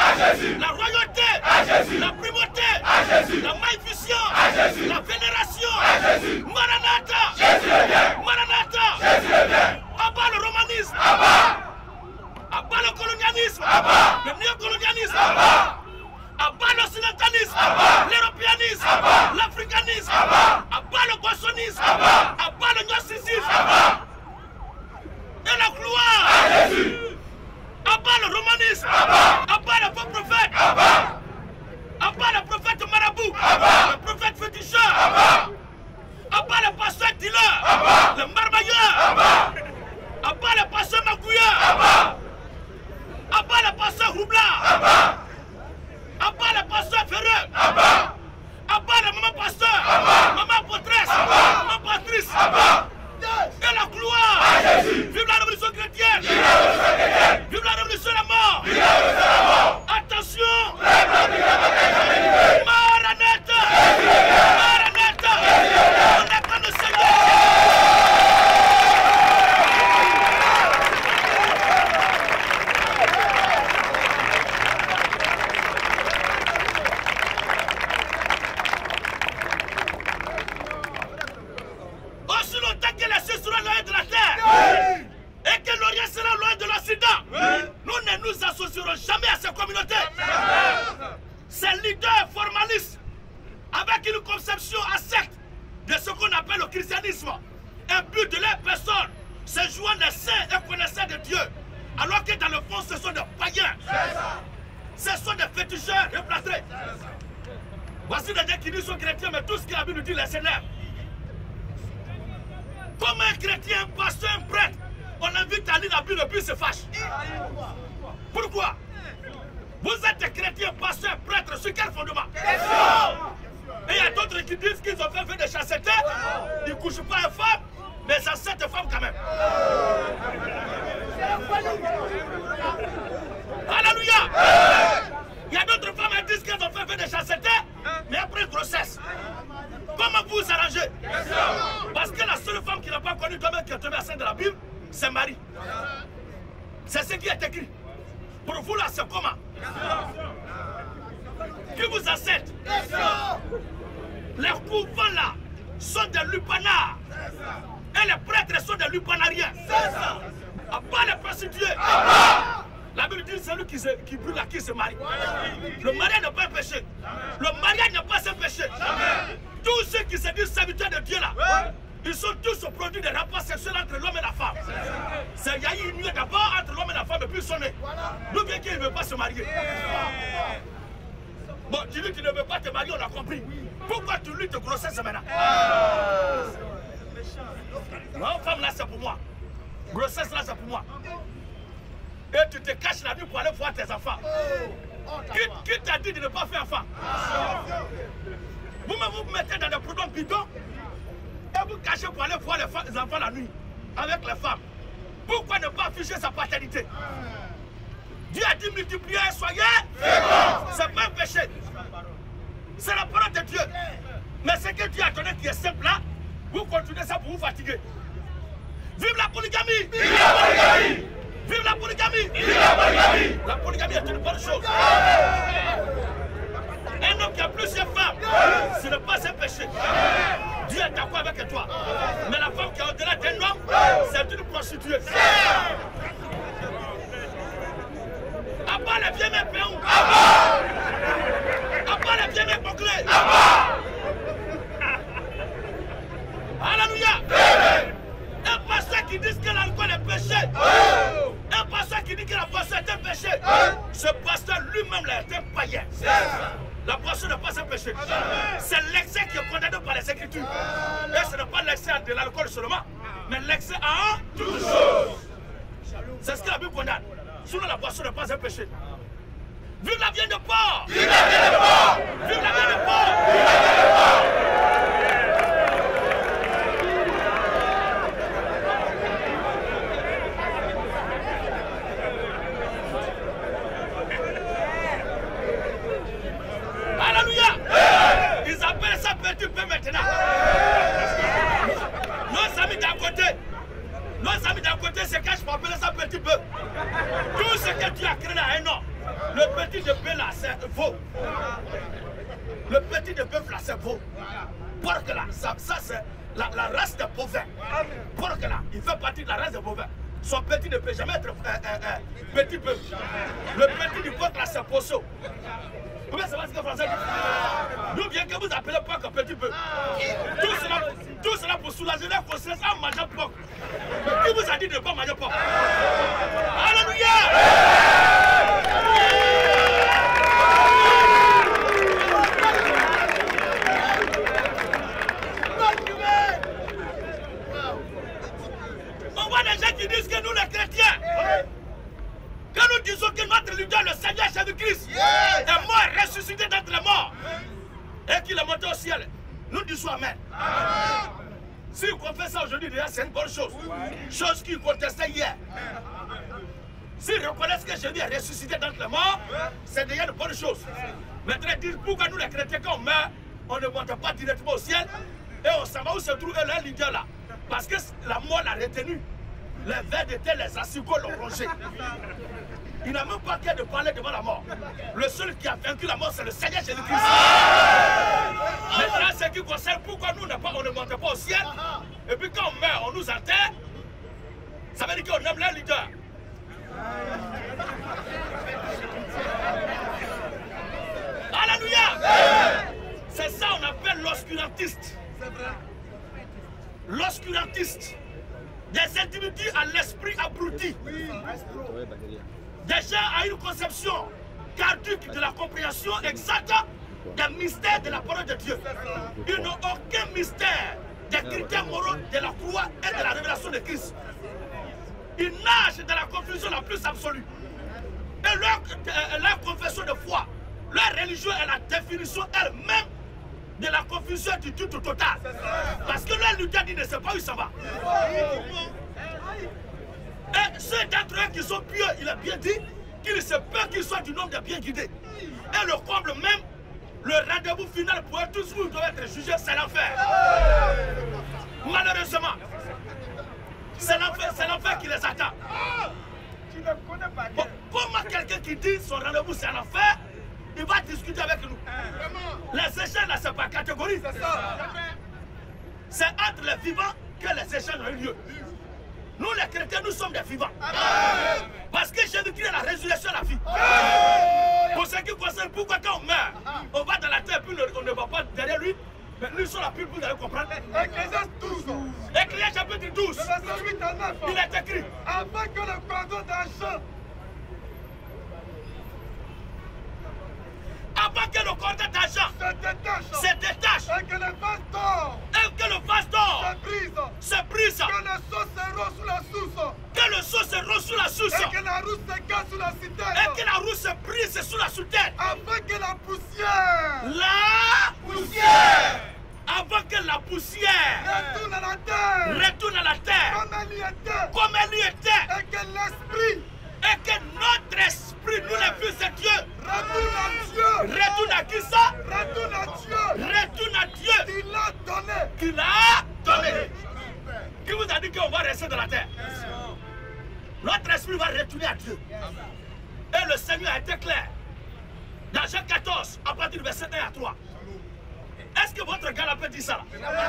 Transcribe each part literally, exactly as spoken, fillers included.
la royauté, la primauté, la magnificence, la vénération. Maranatha, Maranatha, abat le romanisme, abat le colonialisme, le néocolonialisme, abat l'occidentalisme, l'européanisme, l'africanisme, abat le boissonisme, abat le gnosticisme, et la gloire, abat le romanisme, abat le faux prophète, abat le prophète marabout, le prophète féticheur, abat le pasteur dealer, le marmailleur, abat le pasteur magouilleur, abat le pasteur roublard, abat le pasteur ferreux, abat le maman pasteur, maman potresse, maman patrice, et la gloire. Vive la révolution chrétienne. Vive la révolution de la mort. Attention. Maranatha. Maranatha. On attend le Seigneur. Aussi longtemps que les cieux seront loin de la terre et que l'Orient sera loin de l'Occident, nous ne nous associerons jamais à ces communautés. Ces leaders formalistes, avec une conception secte de ce qu'on appelle le christianisme, un but de leur personne, se jouant des saints et connaissants de Dieu, alors que dans le fond ce sont des païens, ce sont des féticheurs replâtrés. Voici des gens qui disent sont chrétiens, mais tout ce qu'il a vu nous dit les Seigneurs. Comme un chrétien, un pasteur, un prêtre, on invite à lire la Bible et puis se fâche. Pourquoi? Vous êtes chrétien, pasteur, prêtre, sur quel fondement? Et il y a d'autres qui disent qu'ils ont fait faire des chastetés, ils ne couchent pas une femme, mais ça sept femmes quand même. Alléluia! Il y a d'autres femmes qui disent qu'elles ont fait faire des chastetés, mais après grossesse. Comment vous vous arrangez? Parce que la seule femme qui n'a pas connu d'homme qui est tombée enceinte de la Bible, c'est Marie. C'est ce qui est écrit. Pour vous là, c'est comment? Qui vous enseigne? Les couvents là sont des lupanards. Et les prêtres sont des lupanariens. À part les prostituées. La Bible dit celui qui, se, qui brûle là, qui se marie. Le mariage n'est pas un péché. Le mariage n'est pas un péché. Tous ceux qui se disent serviteurs de Dieu là, ils sont tous au produit des rapports sexuels entre l'homme et la femme. C'est il y a eu une nuit d'abord entre l'homme et la femme et puis ils sont nés. Nous bien qu'il ne veut pas se marier. Bon, tu dis que tu ne veux pas te marier, on a compris. Pourquoi tu luttes de grossesse maintenant? Non, femme là c'est pour moi. Grossesse là c'est pour moi. Et tu te caches la nuit pour aller voir tes enfants. Qui, qui t'a dit de ne pas faire enfant? Vous me vous mettez dans des prudents bidons et vous cachez pour aller voir les, les enfants la nuit avec les femmes. Pourquoi ne pas afficher sa paternité? Dieu a dit multiplier, soyez féconds. C'est pas un péché. C'est la parole de Dieu. Mais ce que Dieu a donné qui est simple là, vous continuez ça pour vous fatiguer. Vive la polygamie! Vive la polygamie! Vive la polygamie! Vive la polygamie! La polygamie est une bonne chose. Un homme qui a plusieurs femmes, ce n'est pas un péché. Dieu est d'accord avec toi. Mais la femme qui est au-delà d'un homme, c'est une prostituée. Abat les vieux mères péons. Abat les vieux mères bouclées. Alléluia. Un pasteur qui dit que l'alcool est péché. Un pasteur qui dit que la boisson est un péché. Ce pasteur lui-même est un païen. La boisson n'est pas un péché. C'est l'excès qui est condamné par les Écritures. Et ce n'est pas l'excès de l'alcool seulement, mais l'excès à toute chose. C'est ce que la Bible condamne. Sinon la boisson n'est pas un péché. Vive la viande de porc! Vive la viande de porc! Vive la viande de porc! Vive la viande de porc! Alléluia! Ils appellent ça petit peu maintenant. Nos amis d'à côté, nos amis d'à côté se cachent pour appeler ça petit peu. Tout ce que tu as créé là, un nom. Le petit petit de bœuf là, c'est veau. Le petit de bœuf là, c'est veau. Porc là, ça, ça c'est la, la race de bovins. Porc là, il fait partie de la race de bovins. Son petit ne peut jamais être euh, euh, euh, petit bœuf. Le petit du porc là, c'est poisson. Comment ça va ce que français dit? D'où bien que vous appelez porc un petit bœuf. Tout cela, tout cela pour soulager la conscience en mangeant porc. Qui vous a dit de ne pas manger porc? Alléluia! Qui disent que nous les chrétiens, oui. Que nous disons que notre leader, le Seigneur Jésus-Christ, yes. est mort, ressuscité d'entre les morts, oui. et qu'il est monté au ciel, nous disons Amen. Amen. Si on fait ça aujourd'hui, déjà c'est une bonne chose. Oui. Chose qu'ils contestaient hier. S'ils reconnaissent que Jésus est ressuscité d'entre les morts, oui. c'est déjà une bonne chose. Maintenant, ils disent pourquoi nous les chrétiens, quand on meurt, on ne monte pas directement au ciel et on s'en va où se trouve leur leader là. Parce que la mort l'a retenu. Les vers d'été, les assigots l'ont rongé. Il n'a même pas qu'à de parler devant la mort. Le seul qui a vaincu la mort, c'est le Seigneur Jésus-Christ. Maintenant, ce qui concerne pourquoi nous pas, on ne monte pas au ciel. Et puis quand on meurt, on nous enterre. Ça veut dire qu'on aime leur leader. Alléluia! C'est ça qu'on appelle l'obscurantiste. L'obscurantiste. Des individus à l'esprit abruti. Des gens à une conception caduque de la compréhension exacte des mystères de la parole de Dieu. Ils n'ont aucun mystère des critères moraux de la croix et de la révélation de Christ. Ils nagent dans la confusion la plus absolue. Et leur, euh, leur confession de foi, leur religion est la définition elle-même de la confusion du tout au total. Parce que leur leader dit ne sait pas où ça va. Et ceux d'entre eux qui sont pieux, il a bien dit qu'il se peut qu'ils soient du nombre des bien guidés. Et le comble même, le rendez-vous final pour eux tous, vous devez être jugés, c'est l'enfer. Malheureusement, c'est l'enfer qui les attend. Bon, comment quelqu'un qui dit son rendez-vous c'est l'enfer, il va discuter avec nous. Les échanges là, c'est pas catégorie. C'est entre les vivants que les échanges ont eu lieu. Nous les chrétiens, nous sommes des vivants. Parce que Jésus-Christ est la résurrection de la vie. Pour ce qui concerne pourquoi quand on meurt, on va dans la terre puis on ne va pas derrière lui. Mais lui sur la pile, vous allez comprendre. Ecclésiaste douze. Ecclésiaste chapitre douze. Il est écrit. Afin que le cordon d'argent. Avant que le cordon d'argent se détache. Se détache. Et que le vase d'or. Et que le vase d'or se brise. Se brise. Que le seau se rose sous la source. Que le seau se rose sous la source. Et que la roue se casse sous la citerne. Et que la roue se brise sous la soutane. Afin que la poussière. La poussière. Avant que la poussière retourne à la terre. Retourne à la terre. Comme elle y était. Comme elle y était. Et que l'esprit. Et que notre esprit, nous les fils de Dieu, retourne à Dieu. Retourne à qui ça? Retourne à Dieu. Retourne à Dieu. Qu'il a donné. Qu'il a donné. Qui vous a dit qu'on va rester dans la terre? Notre esprit va retourner à Dieu. Et le Seigneur a été clair. Dans Jean quatorze, à partir du verset un à trois. Est-ce que votre canapé dit ça?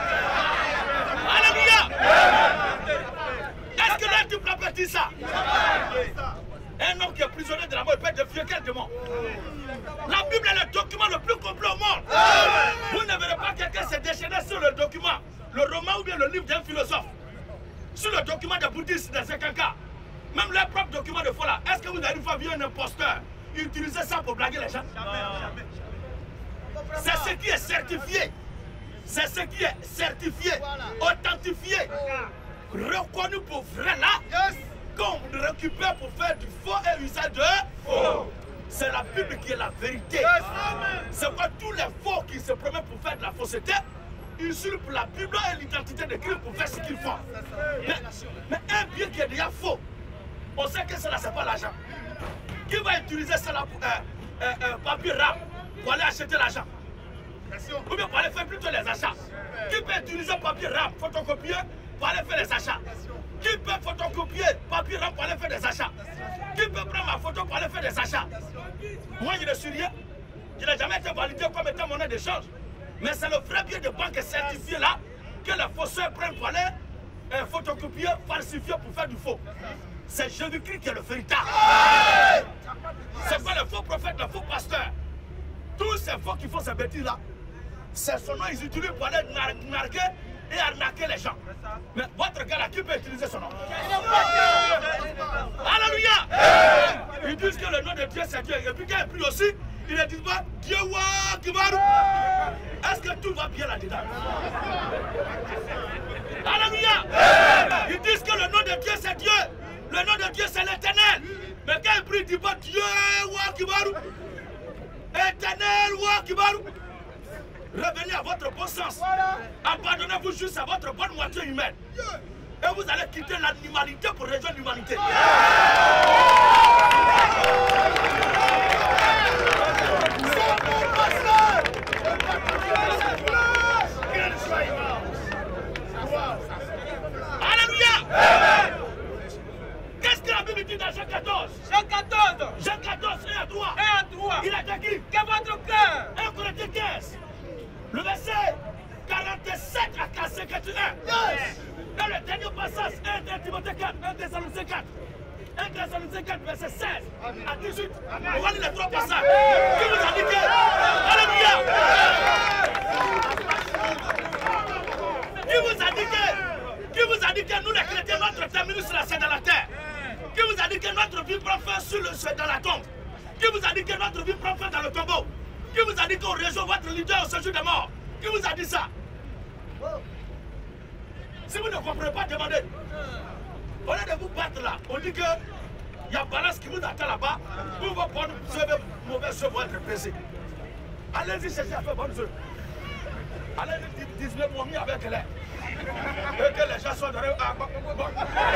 Alléluia! Est-ce que l'un du canapé dit ça? Un homme qui est prisonnier de la mort, il peut défier quel démon? La Bible est le document le plus complet au monde. Vous ne verrez pas quelqu'un se déchaîner sur le document, le roman ou bien le livre d'un philosophe. Sur le document des bouddhistes, des Sekanka. Même leur propre document de foi là. Est-ce que vous avez une fois vu un imposteur utiliser ça pour blaguer les gens? C'est ce qui est certifié. C'est ce qui est certifié, authentifié, reconnu pour vrai là, qu'on récupère pour faire du faux et usage de faux. C'est la Bible qui est la vérité. C'est quoi tous les faux qui se promettent pour faire de la fausseté, ils usurpent la Bible et l'identité de Christ pour faire ce qu'ils font. Mais, mais un bien qui est déjà faux, on sait que cela c'est pas l'argent. Qui va utiliser cela pour un euh, euh, euh, papier rap pour aller acheter l'argent? Ou bien pour aller faire plutôt les achats. Qui peut utiliser papier rap, photocopier pour aller faire les achats? Qui peut photocopier papier rap pour aller faire des achats? Qui peut prendre ma photo pour aller faire des achats? Moi, je ne suis rien. Je n'ai jamais été validé comme étant monnaie d'échange. Mais c'est le vrai billet de banque certifié là que les faussaires prennent pour aller euh, photocopier, falsifier pour faire du faux. C'est Jésus-Christ qui est le véritable. C'est pas le faux prophète, le faux pasteur. Tous ces faux qui font ces bêtises là, c'est son nom, ils utilisent pour aller narguer et arnaquer les gens. Mais votre gars là, qui peut utiliser son nom? Alléluia! Ils disent que le nom de Dieu c'est Dieu. Et puis quand ils prient aussi, ils ne disent pas Dieu wa Kibaru. Est-ce que tout va bien là-dedans? Alléluia! Ils disent que le nom de Dieu c'est Dieu. Le nom de Dieu c'est l'Éternel. Mais quand ils prient, ils ne disent pas Dieu wa Kibaru. Éternel wa Kibaru. Revenez à votre bon sens. Abandonnez-vous juste à votre bonne moitié humaine. Et vous allez quitter l'animalité pour rejoindre l'humanité. Alléluia! Qu'est-ce que la Bible dit dans Jean quatorze? Jean quatorze. Jean quatorze, un à trois. un à trois. Il a écrit Que votre cœur. un Corinthiens quinze. Le verset quarante-sept à cinquante-et-un. Yes. Dans le dernier passage, un Timothée quatre, un Thessaloniciens quatre. un Thessaloniciens quatre, verset seize à dix-huit. On va lire les trois passages. Qui vous a dit que... Alléluia! Qui vous a dit que... Qui vous a dit que nous les chrétiens, notre terminus c'est dans la terre? Qui vous a dit que notre vie prend fin sur le, dans la tombe? Qui vous a dit que notre vie prend fin dans le tombeau? Qui vous a dit qu'on rejoint votre leader au séjour des morts? Qui vous a dit ça? Si vous ne comprenez pas, demandez. Au lieu de vous battre là, on dit que il y a balance qui vous attend là-bas. Vous va prendre mauvais œuvre pour être pesé. Allez-y chercher à faire bonnes œuvres. Allez-y dix-neuf momies avec l'air. Et que les gens soient dorés. Ah, bon, bon, bon.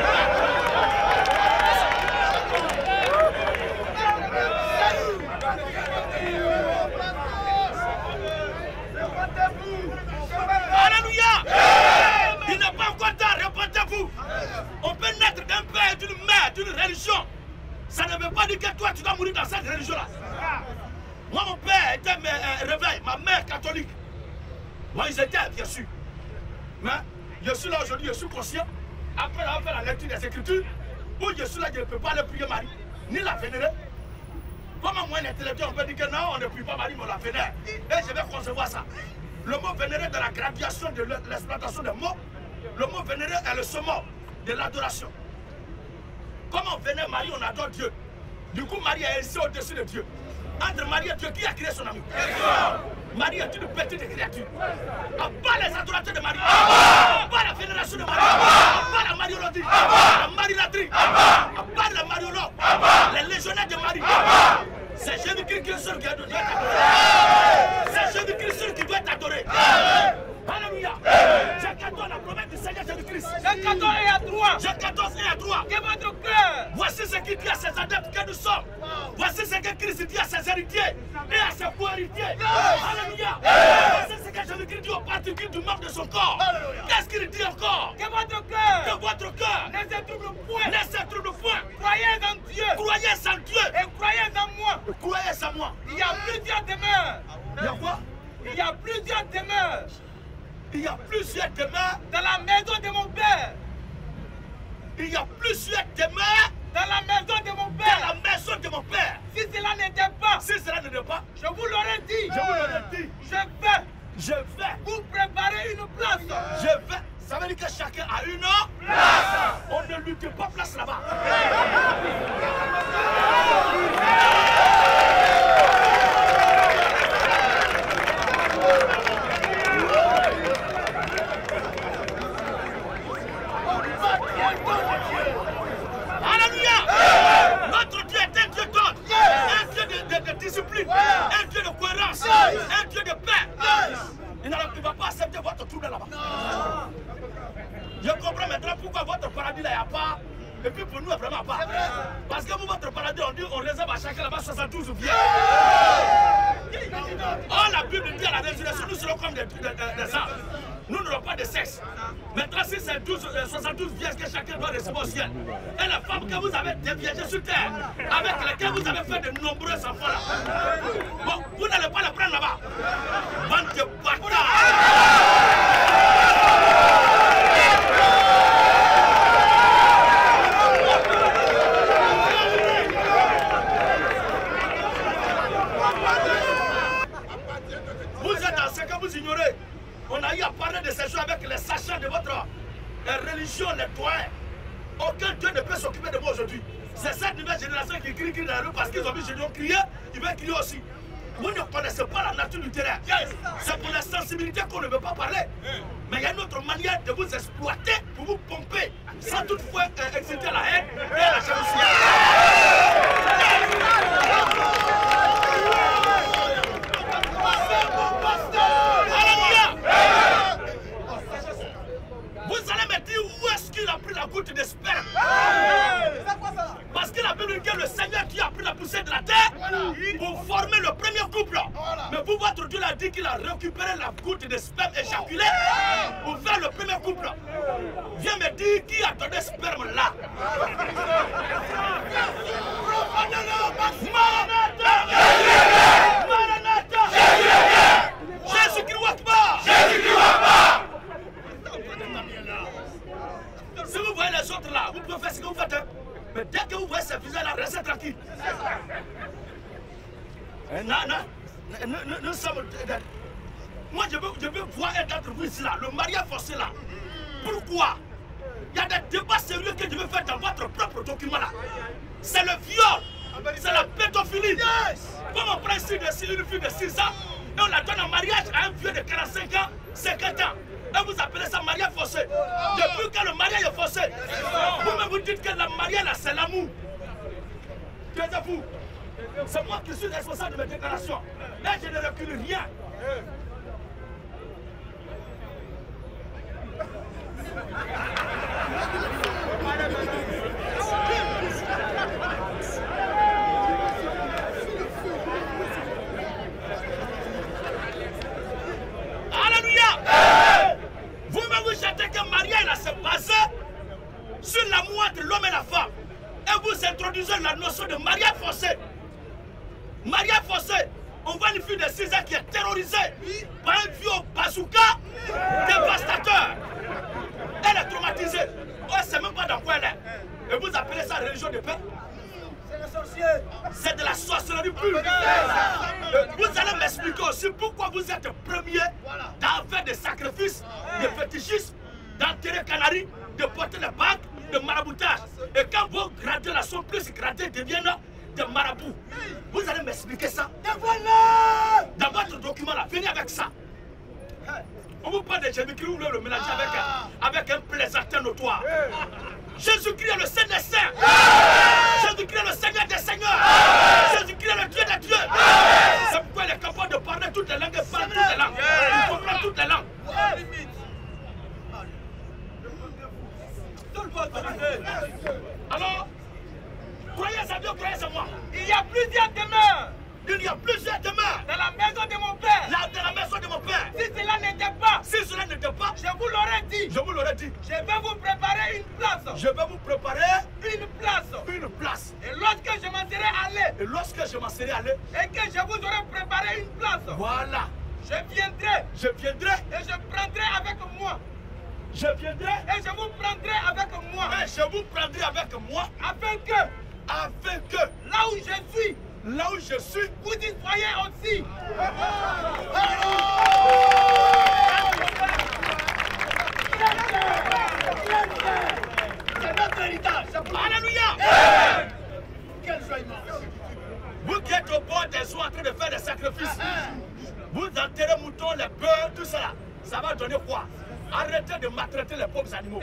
Alléluia! Il n'est pas encore tard, répondez-vous. On peut naître d'un père et d'une mère, d'une religion. Ça ne veut pas dire que toi tu dois mourir dans cette religion-là. Moi, mon père était euh, réveil, ma mère catholique. Moi, ils étaient, bien sûr. Mais je suis là aujourd'hui, je suis conscient. Après avoir fait la lecture des Écritures, où je suis là, je ne peux pas aller prier Marie, ni la vénérer. Comment moi, un intellectuel, on peut dire que non, on ne prie pas Marie, mais on la vénère. Et je vais concevoir ça. Le mot vénérer de la graduation de l'exploitation des mots, le mot vénérer est le summum de l'adoration. Comme on vénère Marie, on adore Dieu. Du coup, Marie est ici au-dessus de Dieu. Entre Marie et Dieu, qui a créé son ami? Marie est une petite créature. À part les adorateurs de Marie, à part la vénération de Marie, à part la mariologie, la marilatrie, à part la mariologue, les légionnaires de Marie, c'est Jésus-Christ seul qui doit être adoré. C'est Jésus-Christ qui doit être adoré. Alléluia. Jean quatorze, la promesse du Seigneur Jésus-Christ. Jean quatorze et à trois. Jean quatorze et à trois. Que votre cœur. Voici ce qu'il dit à ses adeptes que nous sommes. Voici ce que Christ dit à ses héritiers et à ses co-héritiers. Alléluia. Voici ce que Jésus-Christ dit aux particules du membre de son corps. Qu'est-ce qu'il dit encore? Que votre cœur. Que votre cœur ne se trouble point. Ne se trouble point. Croyez en Dieu. Croyez en Dieu. Et croyez en moi. Croyez en moi. Il y a plusieurs demeures. Il y a quoi? Il y a plusieurs demeures. Il y a plusieurs demeures dans la maison de mon père. Il y a plusieurs demeures dans la maison de mon père. Dans la maison de mon père. Si cela n'était pas, si cela n'était pas, je vous l'aurais dit. Je vous l'aurais dit. Je vais. Je vais vous préparer une place. Je vais. Ça veut dire que chacun a une place. On ne lutte pas place là-bas. Discipline, un Dieu de cohérence, un Dieu de paix. Il ne va pas accepter votre trou là-bas. Je comprends maintenant pourquoi votre paradis là, il n'y a pas. Et puis pour nous, il n'y a vraiment pas. Parce que vous, votre paradis, on dit on réserve à chacun là-bas soixante-douze ou bien. Oh, la Bible dit à la résurrection, nous serons comme des, des, des, des arbres. Nous n'aurons pas de sexe. Maintenant, si c'est soixante-douze vierges que chacun doit recevoir au ciel, et les femmes que vous avez déviégées sur terre, avec lesquelles vous avez fait de nombreux enfants là, bon, vous n'allez pas les prendre là-bas. Bande de bâtards! Vous ignorez. On a eu à parler de ces choses avec les sachants de votre euh, religion, les doyens. Aucun Dieu ne peut s'occuper de moi aujourd'hui. C'est cette nouvelle génération qui crie, crie dans la rue parce qu'ils ont vu Gédéon crier, ils veulent crier aussi. Vous ne connaissez pas la nature du terrain. Yes. C'est pour la sensibilité qu'on ne veut pas parler. Mais il y a une autre manière de vous exploiter pour vous pomper sans toutefois euh, exciter la haine et la jalousie. Vous allez me dire où est-ce qu'il a pris la goutte de sperme. Parce que la Bible dit que le Seigneur qui a pris la poussière de la terre pour former le premier couple. Mais vous, votre Dieu l'a dit qu'il a récupéré la goutte de sperme éjaculée pour faire le premier couple. Viens me dire qui a donné sperme là. Maranatha! Maranatha! Jésus-Christ Wakbar! Jésus-Christ Wakbar! Si vous voyez les autres là, vous pouvez faire ce que vous faites. Hein? Mais dès que vous voyez ces visages-là, restez tranquille. Non, non, nous, nous, nous sommes... Moi, je veux, je veux voir un d'entre vous ici, là, le mariage forcé là. Pourquoi? Il y a des débats sérieux que je veux faire dans votre propre document là. C'est le viol, c'est la pédophilie. Yes. Comme on prend ici une fille de six ans et on la donne en mariage à un vieux de quarante-cinq ans, cinquante ans. Et vous appelez ça mariage forcé. Depuis que le mariage est forcé, vous-même vous dites que le mariage là c'est l'amour. Taisez-vous. C'est moi qui suis responsable de mes déclarations. Là je ne recule rien. Alléluia. Vous-même vous chantez que mariage là c'est basé sur l'amour entre l'homme et la femme. Et vous introduisez la notion de mariage forcé. Mariage forcé, on voit une fille de six ans qui est terrorisée par un vieux bazooka dévastateur. Elle est traumatisée. On ne sait même pas dans quoi elle est. Et vous appelez ça religion de paix? C'est de la sorcellerie pure. Vous allez m'expliquer aussi pourquoi vous êtes premier dans faire des sacrifices, des fétichismes, d'enterrer canaries, de porter les bagues, de maraboutage. Et quand vos gradés là sont plus gradés, deviennent des marabouts. Vous allez m'expliquer ça. Dans votre document là, venez avec ça. On vous parle de Jésus-Christ, vous voulez le mélanger avec, avec un plaisantin notoire. Jésus-Christ est le Saint des Saints. Jésus-Christ est le Seigneur des Seigneurs. Jésus-Christ est le Dieu des dieux. C'est pourquoi il est capable de parler toutes les langues et parler toutes les langues. Il comprend toutes les langues. Alors, croyez à Dieu, croyez à moi. Il y a plusieurs demeures. Il y a plusieurs demeures dans la maison de mon père. Là, dans la maison de mon père. Si cela n'était pas, si cela n'était pas, je vous l'aurais dit. Je vous l'aurais dit. Je vais vous préparer une place. Je vais vous préparer une place. Une place. Et lorsque je m'en serai allé. Et lorsque je m'en serai allé. Et que je vous aurai préparé une place. Voilà. Je viendrai. Je viendrai. Et je prendrai avec moi. Je viendrai. Et je vous prendrai avec moi. Et je vous prendrai avec moi. Afin que. Afin que. Là où je suis. Là où je suis, vous y soyez aussi. C'est notre héritage. Alléluia. Quel joie immense. Vous qui êtes au bord des eaux en train de faire des sacrifices, vous enterrez moutons, les bœufs, tout ça. Ça va donner quoi? Arrêtez de maltraiter les pauvres animaux.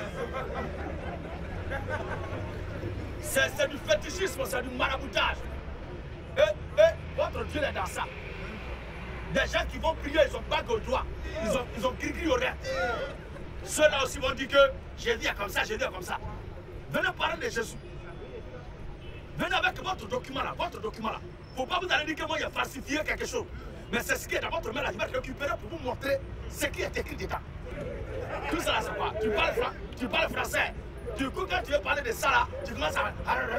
C'est du fétichisme, c'est du maraboutage. Et, et votre Dieu est dans ça. Des gens qui vont prier, ils ont bague au doigt, ils ont, ils ont gris-gris au rêve. Ceux-là aussi vont dire que Jésus est comme ça, Jésus est comme ça. Venez parler de Jésus. Venez avec votre document là, votre document là. Faut pas vous aller dire que moi j'ai falsifié quelque chose. Mais c'est ce qui est dans votre main là. Je vais récupérer pour vous montrer ce qui est écrit dedans. Tout ça là, c'est quoi? Tu parles, tu parles français. Du coup, quand tu veux parler de ça là, tu commences à.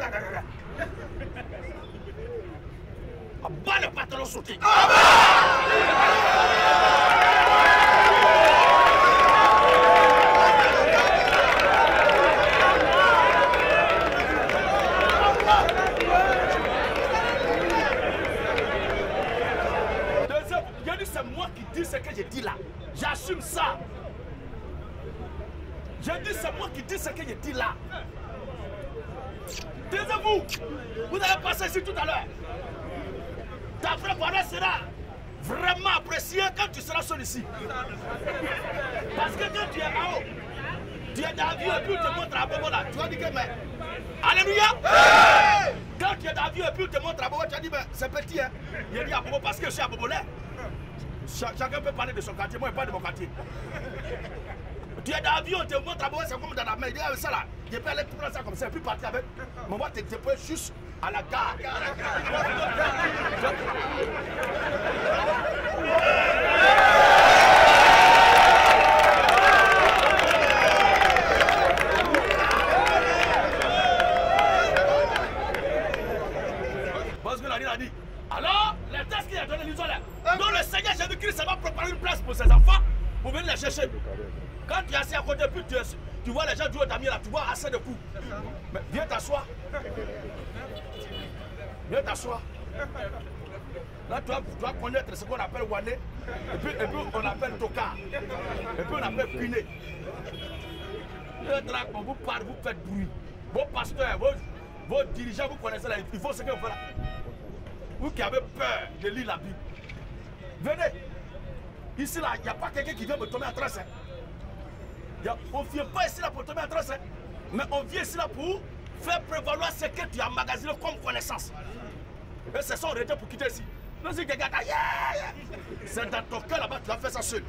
À bas le pantalon sauté. Deuxième, il y a dit c'est moi qui dis ce que je dis là. J'assume ça. J'ai dit c'est moi qui dis ce que je dis là. Taisez-vous. Vous avez passé ici tout à l'heure. Ta préparation sera vraiment appréciée quand tu seras seul ici. Parce que quand tu es en haut, tu es dans l'avion et puis on te montre à Bobo là. Tu vas dire que mais. Alléluia! Hey! Quand tu es dans l'avion et puis on te montre à Bobo, tu vas dire mais c'est petit hein. Il dit à Bobo parce que je suis à Bobo là. Chacun peut parler de son quartier, moi je parle de mon quartier. Tu es dans l'avion, on te montre à Bobo, c'est comme dans la main. Il dit ah, ça là, je peux aller prendre ça comme ça et puis partir avec. Mais moi tu peux juste à la gare. Parce que la a dit. Alors, les tests qu'il a donné l'isole là. Donc le Seigneur Jésus-Christ, ça va préparer une place pour ses enfants pour venir les chercher. Quand tu es assis à côté, puis tu, tu vois les gens du haut d'Amiens là, tu vois assez de coups. Mais viens t'asseoir. Viens t'asseoir. Là, tu dois, tu dois connaître ce qu'on appelle Wané, et puis, et puis on appelle Toka, et puis on appelle Piné. Quand on vous parle, vous faites bruit. Vos pasteurs, vos, vos dirigeants, vous connaissez là, il faut ce que vous faites là. Vous qui avez peur de lire la Bible, venez. Ici là, il n'y a pas quelqu'un qui vient me tomber en trace. Hein. On ne vient pas ici là pour tomber en trace. Hein. Mais on vient ici là pour faire prévaloir ce que tu as emmagasiné comme connaissance. Et c'est ça, on était pour quitter ici. Non, c'est quelqu'un qui a... C'est dans ton cœur là-bas, tu vas faire ça seul.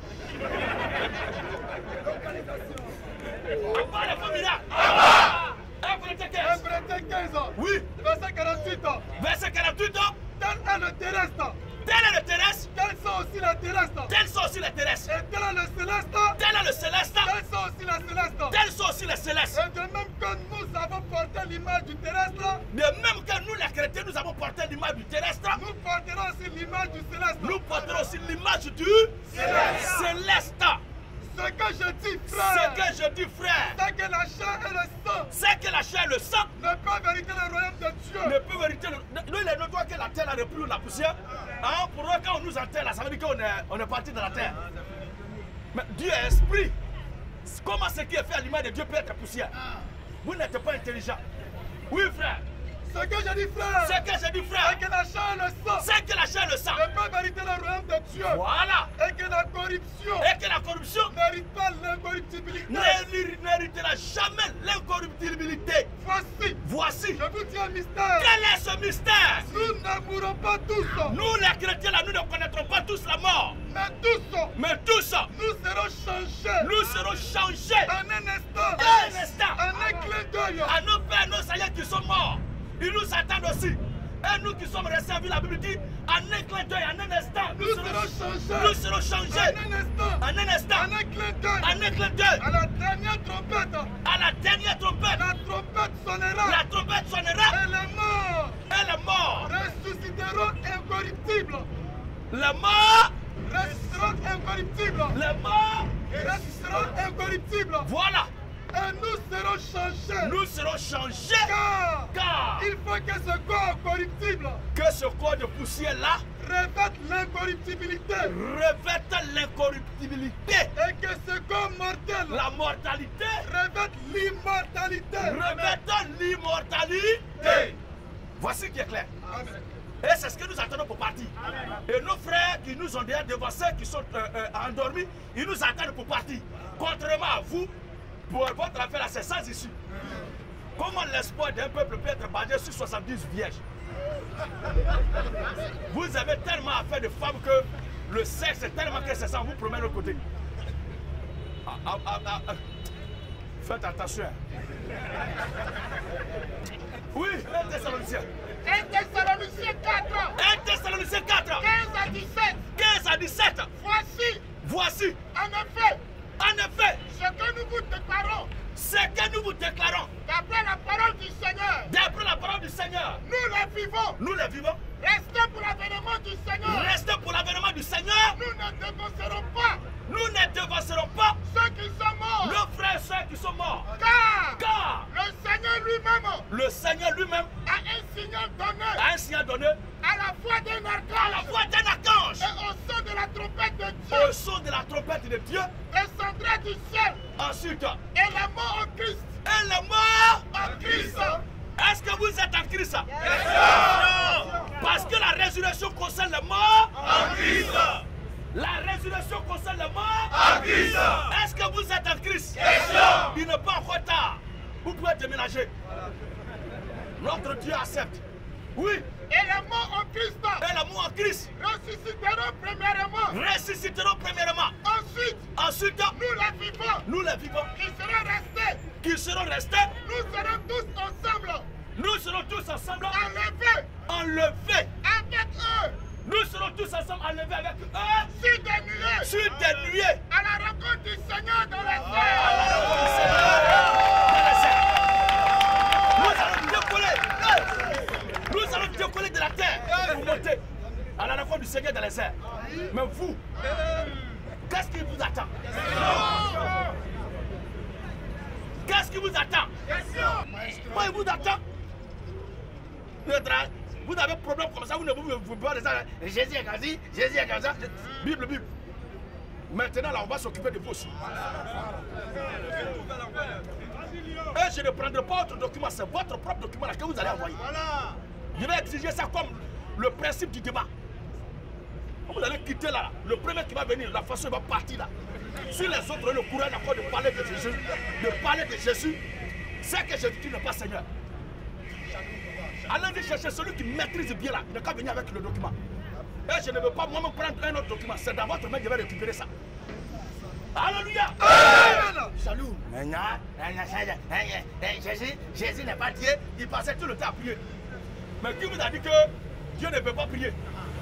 Abba, les familiers. Abba. Corinthiens quinze ans. Oui. Verset quarante-huit ans. Verset quarante-huit ans. Tel est le terrestre. Tel est le terrestre. Tels sont aussi les terrestres. Tels sont aussi les terrestres. Et tel est le céleste. Tel est le céleste. Tels sont aussi les célestes. Tels sont aussi les célestes. Et de même que nous avons porté l'image du terrestre, de même que nous les chrétiens, nous avons porté l'image du terrestre, nous porterons aussi l'image du céleste. nous porterons aussi l'image du céleste. céleste. Ce que je dis, frère, Ce que je dis, frère, c'est que la chair et le sang, c'est que la chair et le sang ne peuvent hériter le royaume de Dieu. ne peuvent hériter le... Nous, il est notoire que la terre a repris la poussière. Hein, pour eux, quand on nous enterre là, ça veut dire qu'on est, on est parti de la terre. Mais Dieu est esprit. Comment ce qui est fait à l'image de Dieu peut être poussière? Vous n'êtes pas intelligent. Oui, frère. Ce que je dis, frère, Ce que je dis, frère, c'est que la chair et le sang c'est que la chair et le sang ne peuvent hériter le royaume de Dieu. Voilà. Et que la corruption Et que la corruption n'hérite pas l'incorruptibilité. n'héritera jamais l'incorruptibilité. Voici, Voici. je vous dis un mystère. Quel est ce mystère? Nous ne mourrons pas tous, Nous, les chrétiens, là, nous ne connaîtrons pas tous la mort. mais tous, Mais tous, nous serons changés. nous serons changés En un instant, en un instant. en un clin d'œil. À nos pères, nos seigneurs qui sont morts. Ils nous attendent aussi. Et nous qui sommes restés à vie, la Bible dit, en un clin d'œil, en un instant, Nous serons changés. nous serons changés. En un instant, En un instant, en un clin d'œil. en un clin d'œil, À la dernière trompette, à la dernière trompette, la trompette sonnera. la trompette sonnera Et les morts et les morts, ressusciteront incorruptibles. les morts, Ressusciteront incorruptibles. les morts, Ressusciteront incorruptibles. voilà, Et nous serons changés. nous serons changés. Car Car il faut que ce corps corruptible que ce corps de poussière-là revête l'incorruptibilité. revête l'incorruptibilité, Et que ce corps mortel la mortalité revête l'immortalité. revête l'immortalité. Voici qui est clair. Et c'est ce que nous attendons pour partir. Et nos frères qui nous ont déjà devancés, qui sont euh, euh, endormis, ils nous attendent pour partir. Contrairement à vous, pour votre affaire là, c'est sans issue. Comment l'espoir d'un peuple peut être basé sur soixante-dix vierges? Vous avez tellement affaire de femmes que le sexe est tellement que c'est ça, on vous promet de l'autre côté. Ah, ah, ah, ah, ah. Faites attention. Oui, un Thessaloniciens. un Thessaloniciens quatre, un Thessaloniciens quatre, quinze à dix-sept. Voici. En effet, En effet, ce que nous vous déclarons, ce que nous vous déclarons, d'après la parole du Seigneur, d'après la parole du Seigneur, nous les vivons. nous les vivons. Restez pour l'avènement du Seigneur. Restez pour l'avènement du Seigneur. Nous ne dévancerons pas Nous ne devancerons pas ceux qui sont morts. nos frères et sœurs qui sont morts. Car, Car le Seigneur lui-même le Seigneur lui-même a un signal donné a un signal donné à la voix d'un à la archange voix d'un archange. et au son de la trompette de Dieu Au son de la trompette de Dieu. descendra du ciel. Ensuite, Et les morts en Christ. et les morts. En Christ. Est-ce que vous êtes en Christ? Parce que la résurrection concerne les morts. En Christ. La résurrection concerne les morts. En Christ. Est-ce que vous êtes en Christ? Question. Il n'est pas encore tard. Vous pouvez déménager. Notre Dieu accepte. Oui. Et les morts en Christ Et les morts en Christ ressusciteront premièrement. ressusciteront premièrement. Ensuite, Ensuite, nous les vivons nous les vivons qui seront restés. qui seront restés. Nous serons tous ensemble Nous serons tous ensemble enlevés enlevés. avec eux Nous serons tous ensemble enlevés avec eux sur des nuées sur des nuées. à la rencontre du Seigneur dans les À la airs. rencontre du Seigneur dans les airs. Nous allons décoller. Nous allons décoller de la terre pour monter à la rencontre du Seigneur dans les airs. Mais vous, qu'est-ce qui vous attend? Qu'est-ce qui vous attend? Moi, il vous attend. Vous avez un problème comme ça, vous ne pouvez vous pas de ça. Jésus est comme ça, Jésus est comme ça. Bible, Bible. Maintenant, là, on va s'occuper de vous aussi. Et je ne prendrai pas votre document, c'est votre propre document là que vous allez envoyer. Je vais exiger ça comme le principe du débat. Vous allez quitter là, le premier qui va venir, la façon il va partir là. Si les autres ont le courage encore de parler de Jésus, de parler de Jésus, c'est que Jésus n'est pas Seigneur. Allez chercher celui qui maîtrise bien là, il n'a qu'à venir avec le document. Et je ne veux pas moi-même prendre un autre document, c'est dans votre main que je vais récupérer ça. Alléluia! Salut! Jésus, Jésus n'est pas Dieu, il passait tout le temps à prier. Mais qui vous a dit que Dieu ne peut pas prier?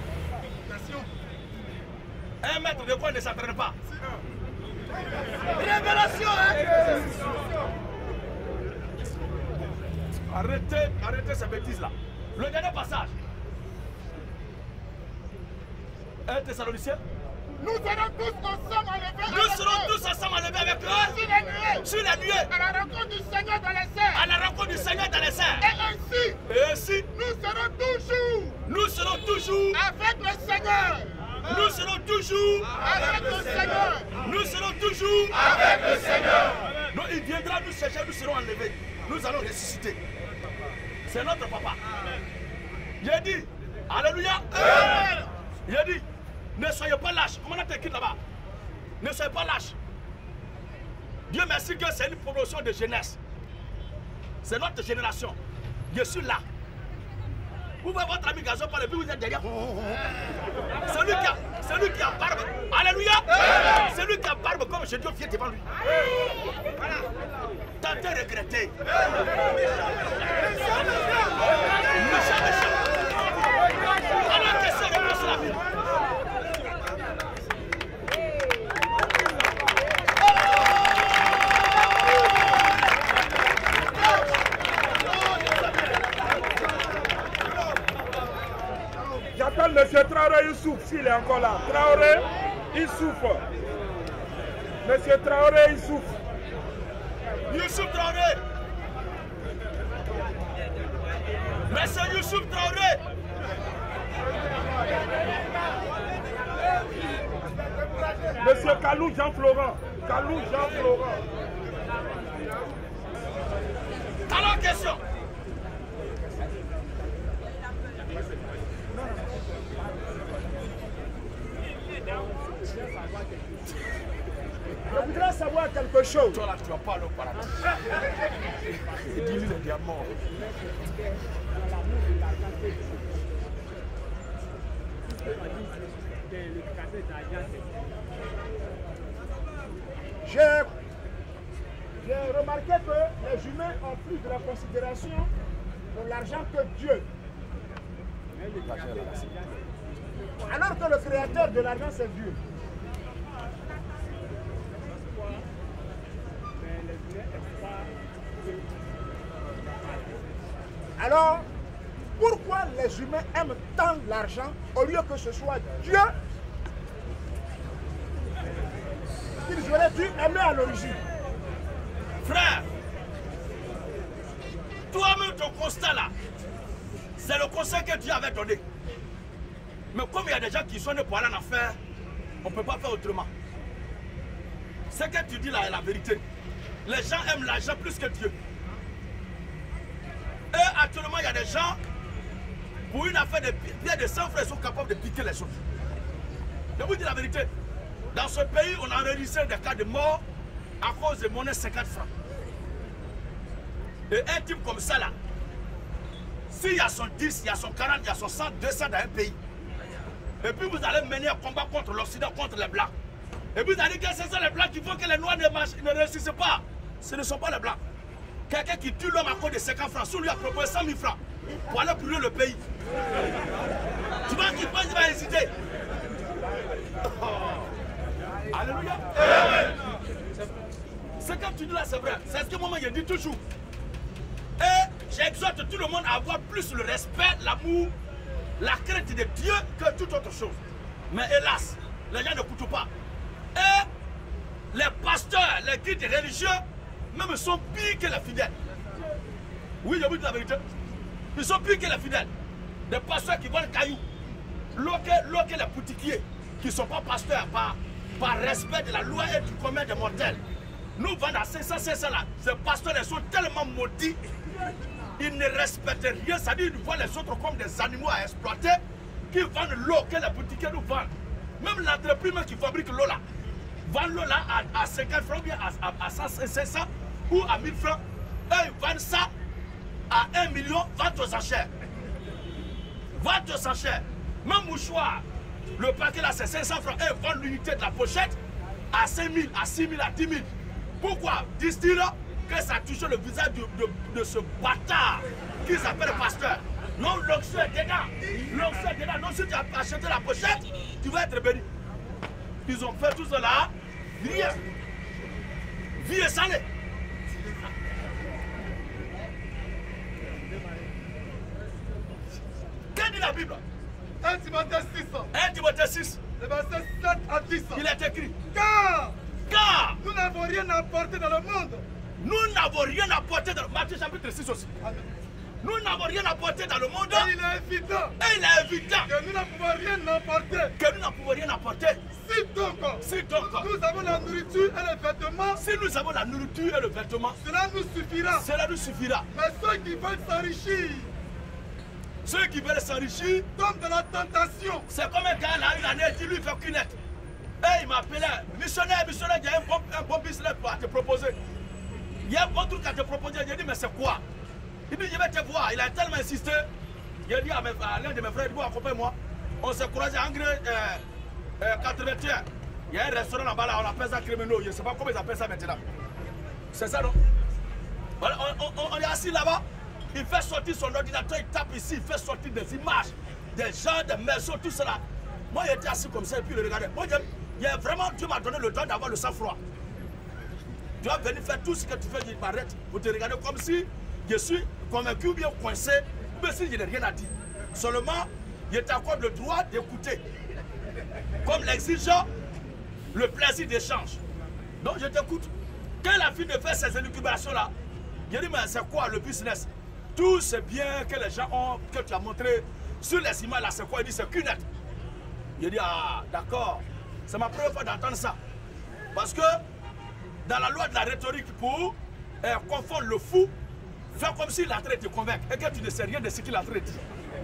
Un maître de quoi ne s'entraîne pas? Révélation, hein? Arrêtez, arrêtez ces bêtises-là. Le dernier passage. un Thessaloniciens. Nous serons tous ensemble enlevés. Nous serons tous ensemble enlevés avec eux. sur les nuées. Sur la nuée. À la rencontre du Seigneur dans les airs. À la rencontre du Seigneur dans les airs. Et ainsi, Et ainsi, nous serons toujours nous serons toujours, avec le Seigneur. nous serons toujours, Avec le Seigneur. nous serons toujours Avec le Seigneur. Donc il viendra nous chercher, nous serons enlevés. Nous allons ressusciter. C'est notre papa. J'ai dit, alléluia. J'ai dit, ne soyez pas lâches. Comment on t'écrit là-bas? Ne soyez pas lâches. Dieu merci que c'est une promotion de jeunesse. C'est notre génération. Je suis là. Vous voyez votre ami Gazon par le but, vous êtes derrière. Celui qui a, celui qui a barbe. Alléluia. Celui qui a barbe comme je dis au fier devant lui. Tentez de regretter. Méchant, méchant. Alors que c'est le plus la vie. J'appelle M. Traoré Youssouf s'il est encore là. Traoré Youssouf. M. Traoré Youssouf. Youssouf Traoré. Monsieur Youssouf Traoré. Monsieur Kalou Jean-Florent. Kalou Jean-Florent. Alors, question. Je voudrais savoir quelque chose. Toi là, tu vas pas aller au paradis. Et dis-lui les diamants. J'ai j'ai remarqué que les humains ont plus de la considération pour l'argent que Dieu. Alors que le créateur de l'argent, c'est Dieu. Alors, pourquoi les humains aiment tant l'argent au lieu que ce soit Dieu qu'ils auraient dû aimer à l'origine? Frère, toi-même ton constat là, c'est le conseil que Dieu avait donné. Mais comme il y a des gens qui sont nés pour aller en enfer, on ne peut pas faire autrement. Ce que tu dis là est la vérité. Les gens aiment l'argent plus que Dieu. Et actuellement, il y a des gens, pour une affaire de pied de cent francs, ils sont capables de piquer les choses. Je vous dis la vérité. Dans ce pays, on a enregistré des cas de mort à cause de monnaie cinquante francs. Et un type comme ça là, s'il y a son dix, il y a son quarante, il y a son cent, deux cents dans un pays. Et puis vous allez mener un combat contre l'Occident, contre les Blancs. Et puis vous allez dire que c'est ça les Blancs qui font que les Noirs ne, ne réussissent pas. Ce ne sont pas les Blancs. Quelqu'un qui tue l'homme à cause de cinquante francs, sous lui a proposé cent mille francs pour aller brûler le pays. Tu vois qu'il pense qu'il va hésiter. Oh. Alléluia. Ce que tu dis là, c'est vrai. C'est ce que moi, je dis toujours. Et j'exhorte tout le monde à avoir plus le respect, l'amour, la crainte de Dieu que toute autre chose. Mais hélas, les gens n'écoutent pas. Et les pasteurs, les guides religieux, même sont pires que les fidèles. Oui, je vous dis la vérité. Ils sont pires que les fidèles. Des pasteurs qui vendent cailloux. L'eau que les boutiquiers, qui ne sont pas pasteurs par, par respect de la loi et du commun des mortels. Nous vendons à cinq cents, cinq cents là. Ces pasteurs ils sont tellement maudits. Ils ne respectent rien. C'est-à-dire qu'ils voient les autres comme des animaux à exploiter. Qui vendent l'eau que les boutiquiers nous vendent. Même l'entreprise qui fabrique l'eau là. Vend l'eau là à, à cinquante francs, bien à, à, à cent, cinq cents ou à mille francs. Eux, ils vendent ça à un million, vente aux enchères. Vente aux enchères. Même mouchoir, le paquet là c'est cinq cents francs. Eux, ils vendent l'unité de la pochette à cinq mille, à six mille, à dix mille. Pourquoi? Disent-ils que ça touche le visage de, de, de ce bâtard qui s'appelle pasteur. Non, l'onction est dedans. L'onction est dedans. Non, si tu as acheté la pochette, tu vas être béni. Ils ont fait tout cela. Rien. Vie et salé. Qu'est-ce dit la Bible? un Timothée six. un Timothée six. Le verset sept à dix. Il est écrit. Car Car nous n'avons rien à apporter dans le monde. nous n'avons rien à porter dans le Matthieu chapitre six aussi. Amen. Nous n'avons rien à porter dans le monde. Et il est évident Et il est évident que nous ne pouvons rien apporter. que nous ne pouvons rien apporter. Si donc Si donc, nous avons la nourriture et les vêtements, si nous avons la nourriture et le vêtement, cela nous suffira. cela nous suffira. Mais ceux qui veulent s'enrichir Ceux qui veulent s'enrichir, tombent dans la tentation. c'est comme un gars là, une année, il lui fait cunette. Et il m'appelait, missionnaire, missionnaire, il y a un bon, un bon business à te proposer. Il y a un bon truc à te proposer. J'ai dit, mais c'est quoi? Il dit, je vais te voir. Il a tellement insisté. Il a dit à, à l'un de mes frères, il dit, accompagne-moi. On s'est croisé en gré euh, euh, quatre-vingt et un. Il y a un restaurant là-bas, là, on appelle ça criminaux. Je ne sais pas comment ils appellent ça maintenant. C'est ça, non? Voilà, on, on, on est assis là-bas. Il fait sortir son ordinateur, il tape ici, il fait sortir des images, des gens, des maisons, tout cela. Moi, j'étais assis comme ça et puis je regardais. Moi, il y a vraiment, Dieu m'a donné le temps d'avoir le sang-froid. Tu vas venir faire tout ce que tu fais, il m'arrête pour te regarder comme si je suis convaincu ou bien coincé, mais si je n'ai rien à dire. Seulement, je t'accorde le droit d'écouter. Comme l'exige le plaisir d'échange. Donc, je t'écoute. Quand la fille de faire ces élucubrations-là, je dis, mais c'est quoi le business? Tout c'est bien que les gens ont, que tu as montré sur les images là, c'est quoi? Il dit, c'est cunette. Je dis, ah, d'accord. C'est ma première fois d'entendre ça. Parce que dans la loi de la rhétorique, pour euh, confondre le fou, faire comme s'il est en train de te convaincre et que tu ne sais rien de ce qu'il est en train de dire.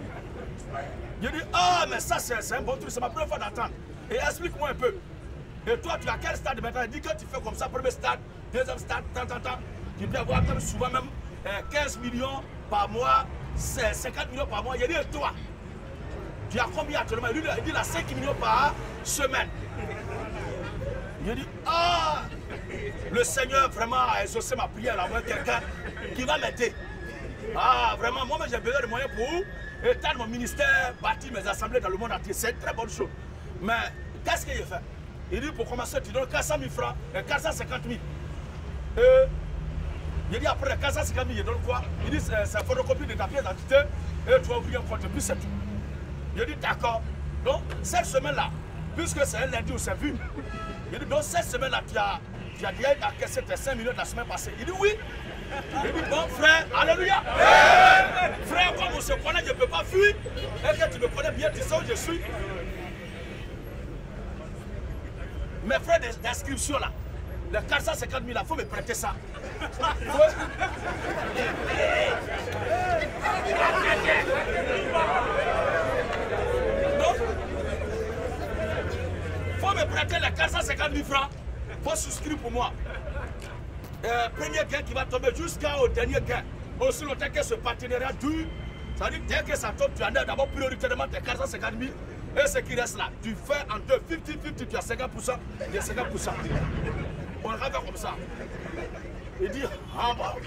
Je dis, ah, mais ça c'est un bon truc, c'est ma première fois d'entendre. Et explique-moi un peu. Et toi, tu as quel stade maintenant? Il dit que tu fais comme ça, premier stade, deuxième stade, tant, tant, tant. Tu peux avoir même souvent même euh, quinze millions par mois, cinquante millions par mois. Il dit, et toi, tu as combien actuellement? Il dit, il dit, cinq millions par semaine. Je dis, ah, le Seigneur vraiment a exaucé ma prière, à moi quelqu'un qui va m'aider. Ah, vraiment, moi j'ai besoin de moyens pour étendre mon ministère, bâtir mes assemblées dans le monde entier. C'est une très bonne chose. Mais qu'est-ce qu'il a fait? Il dit, pour commencer, tu donnes quatre cent mille francs, quatre cent cinquante mille. Et Il dit après quatre cent cinquante mille, il donne quoi? Il dit c'est photocopie de ta pièce d'identité et tu vas ouvrir un compte, puis c'est tout. Il dit d'accord. Donc cette semaine-là, puisque c'est un lundi où c'est vu, il dit donc cette semaine-là, tu as, tu as déjà encaissé tes cinq millions de la semaine passée. Il dit oui. Il dit bon frère, alléluia. Frère, comme on se connaît, je ne peux pas fuir. Et que tu me connais bien, tu sais où je suis. Mes frais d'inscription là, les quatre cent cinquante mille, il faut me prêter ça. Donc, il faut me prêter les quatre cent cinquante mille francs pour souscrire pour moi. Euh, premier gain qui va tomber jusqu'au dernier gain. Aussi longtemps que ce partenariat dure, ça veut dire dès que ça tombe, tu en as d'abord prioritairement tes quatre cent cinquante mille. Et ce qui reste là, tu fais en deux, cinquante cinquante, tu as cinquante pour cent, il y a cinquante pour cent. On va faire comme ça. Il dit, ah bon.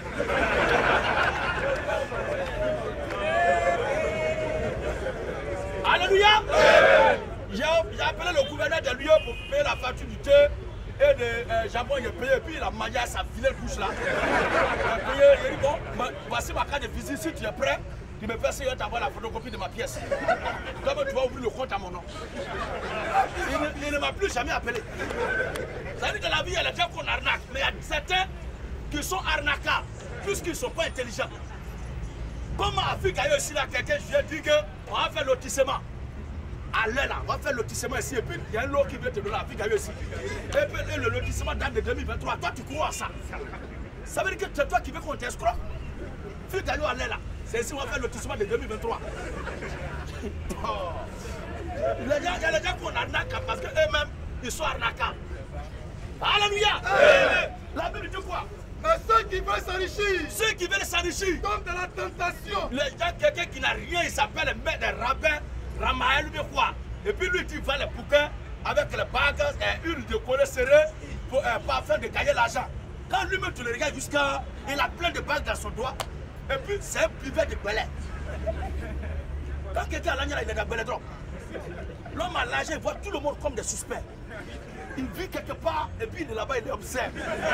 Alléluia. J'ai appelé le gouverneur de Lyon pour payer la facture du thé et de euh, jambon, il a payé, et puis il a mangé sa filet de bouche là. Il a payé, il a dit, bon, ma, voici ma carte de visite, si tu es prêt. Tu me fais essayer d'avoir la photocopie de ma pièce. Comme tu vas ouvrir le compte à mon nom. Il, il ne m'a plus jamais appelé. Ça veut dire que la vie, elle est déjà qu'on arnaque. Mais il y a certains qui sont arnaquants, puisqu'ils ne sont pas intelligents. Comment Afrique a eu aussi là, quelqu'un, je viens dire qu'on va faire lotissement. Allez là, on va faire lotissement ici. Et puis il y a un lot qui vient te donner l'Afrique a eu aussi. Et puis le lotissement date de deux mille vingt-trois. Toi, tu crois à ça. Ça veut dire que c'est toi qui veux qu'on t'escroque. Fille Gaillot, allez là. C'est ici qu'on va faire le lotissement de deux mille vingt-trois. Oh. Il y a les gens qu'on arnaque parce qu'eux-mêmes, ils sont arnaquants. Alléluia. Hey. La Bible dit quoi? Mais ceux qui veulent s'enrichir, ceux qui veulent s'enrichir, tombent dans la tentation. Les gens, quelqu'un qui n'a rien, il s'appelle le maître des rabbins, Ramaël ou quoi. Et puis lui, il va les bouquins avec les bagues et huile de collet serré pour, euh, pour afin de gagner l'argent. Quand lui-même, tu le regardes jusqu'à. Il a plein de bagues dans son doigt. Et puis, c'est un privé de belais. Quand quelqu'un a l'agneau, il est dans belais drop. L'homme à l'argent, il voit tout le monde comme des suspects. Il vit quelque part et puis il est là-bas, il observe.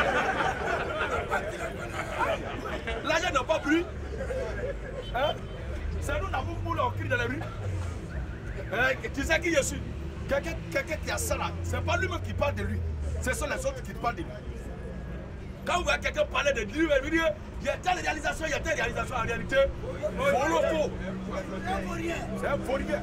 L'argent n'a pas pris. Hein? C'est nous, nous, on crie dans la rue. Hein? Tu sais qui je suis? Quelqu'un quelqu'un qui a ça là, c'est pas lui-même qui parle de lui. Ce sont les autres qui parlent de lui. Quand vous voyez quelqu'un parler de lui, il dit il y a telle réalisation, il y a telle réalisation en réalité. Faut le faux. C'est un faux rien.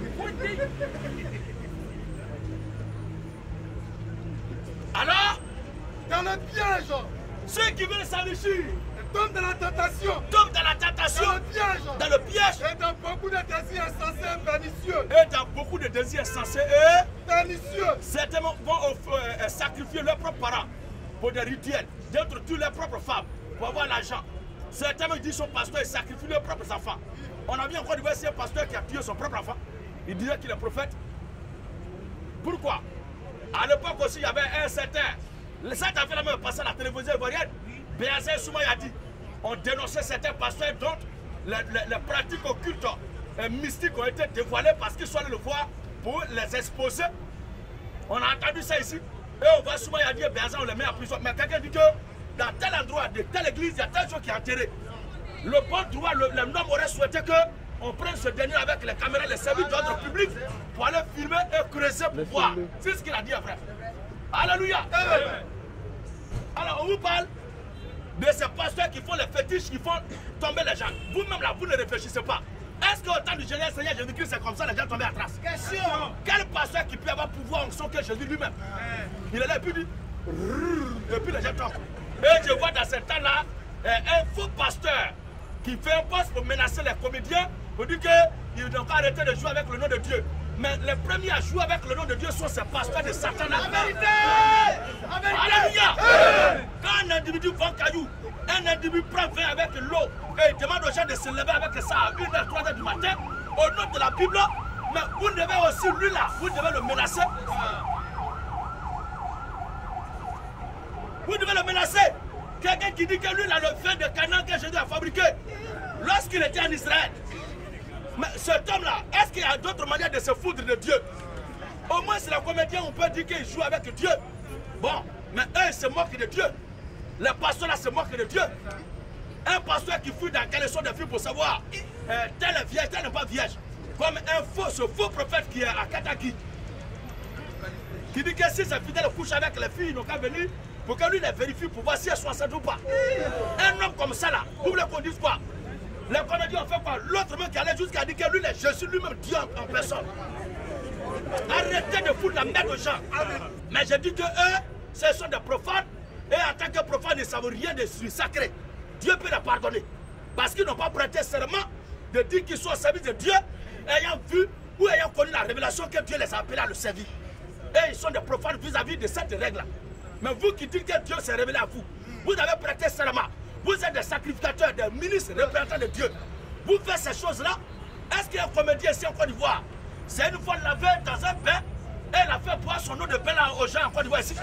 Alors, dans le piège, ceux qui veulent s'enrichir tombent dans la tentation, tombent dans la tentation, dans le piège, dans le piège, et dans beaucoup de désirs insensés et pernicieux, et dans beaucoup de désirs insensés et pernicieux, certainement vont euh, sacrifier leurs propres parents pour des rituels, d'être tuer leurs propres femmes pour avoir l'argent. Certains disent son pasteur, ils sacrifient leurs propres enfants. On a vu encore du un pasteur qui a tué son propre enfant. Il disait qu'il est prophète. Pourquoi? À l'époque aussi, il y avait un certain. Cette affaire-là même passé à la télévision ivoirienne. Béazé Soumaya a dit on dénonçait certains pasteurs dont les, les, les pratiques occultes et mystiques ont été dévoilées parce qu'ils sont allés le voir pour les exposer. On a entendu ça ici. Et on va souvent y dire Béazé, on les met en prison. Mais quelqu'un dit que dans tel endroit, de telle église, il y a tel chose qui est enterré. Le bon droit, l'homme aurait souhaité qu'on prenne ce dernier avec les caméras, les services d'ordre public pour aller filmer et creuser pour voir. C'est ce qu'il a dit après. Alléluia. Alors on vous parle de ces pasteurs qui font les fétiches, qui font tomber les gens. Vous-même là, vous ne réfléchissez pas. Est-ce qu'au temps du Seigneur Jésus-Christ, c'est comme ça, les gens tombent à trace? Question. Quel pasteur qui peut avoir pouvoir en son que Jésus lui-même? Il est là et puis il dit, et puis les gens tombent. Et je vois dans ce temps-là, un faux pasteur qui fait un poste pour menacer les comédiens, pour dire qu'ils n'ont pas arrêté de jouer avec le nom de Dieu. Mais les premiers à jouer avec le nom de Dieu sont ces pasteurs de Satan. La vérité! Alléluia! Quand un individu vend caillou, un individu prend vin avec l'eau et il demande aux gens de se lever avec ça à une heure, trois heures du matin, au nom de la Bible, mais vous devez aussi, lui là, vous devez le menacer. Vous devez le menacer. Quelqu'un qui dit que lui, là, le vin de Canaan que Jésus a fabriqué lorsqu'il était en Israël. Mais cet homme-là, est-ce qu'il y a d'autres manières de se foutre de Dieu? Au moins, c'est la comédien, on peut dire qu'il joue avec Dieu. Bon, mais eux, ils se moquent de Dieu. Les pasteurs là se moquent de Dieu. Un pasteur qui fuit dans quelles sont des filles pour savoir euh, tel est vierge, tel n'est pas vierge. Comme un faux, ce faux prophète qui est à Kataki. Qui dit que si ses fidèles couchent avec les filles, ils n'ont qu'à venir pour que lui les vérifie pour voir si elles sont enceintes ou pas. Un homme comme ça là, vous voulez qu'on dise quoi? Les comédiens ont fait quoi? L'autre même qui allait jusqu'à dire que lui, je suis lui-même Dieu en personne. Arrêtez de foutre la merde aux gens. Mais je dis que eux, ce sont des profanes. Et en tant que profanes, ils ne savent rien de ce sacré. Dieu peut les pardonner. Parce qu'ils n'ont pas prêté serment de dire qu'ils sont au service de Dieu, ayant vu ou ayant connu la révélation que Dieu les a appelés à le servir. Et ils sont des profanes vis-à-vis de cette règle-là. Mais vous qui dites que Dieu s'est révélé à vous, vous avez prêté serment. Vous êtes des sacrificateurs, des ministres, représentants de Dieu. Vous faites ces choses-là. Est-ce qu'il y a un comédien ici en Côte d'Ivoire? C'est une fois lavé dans un bain et il a fait boire son eau de bain aux gens en Côte d'Ivoire ici.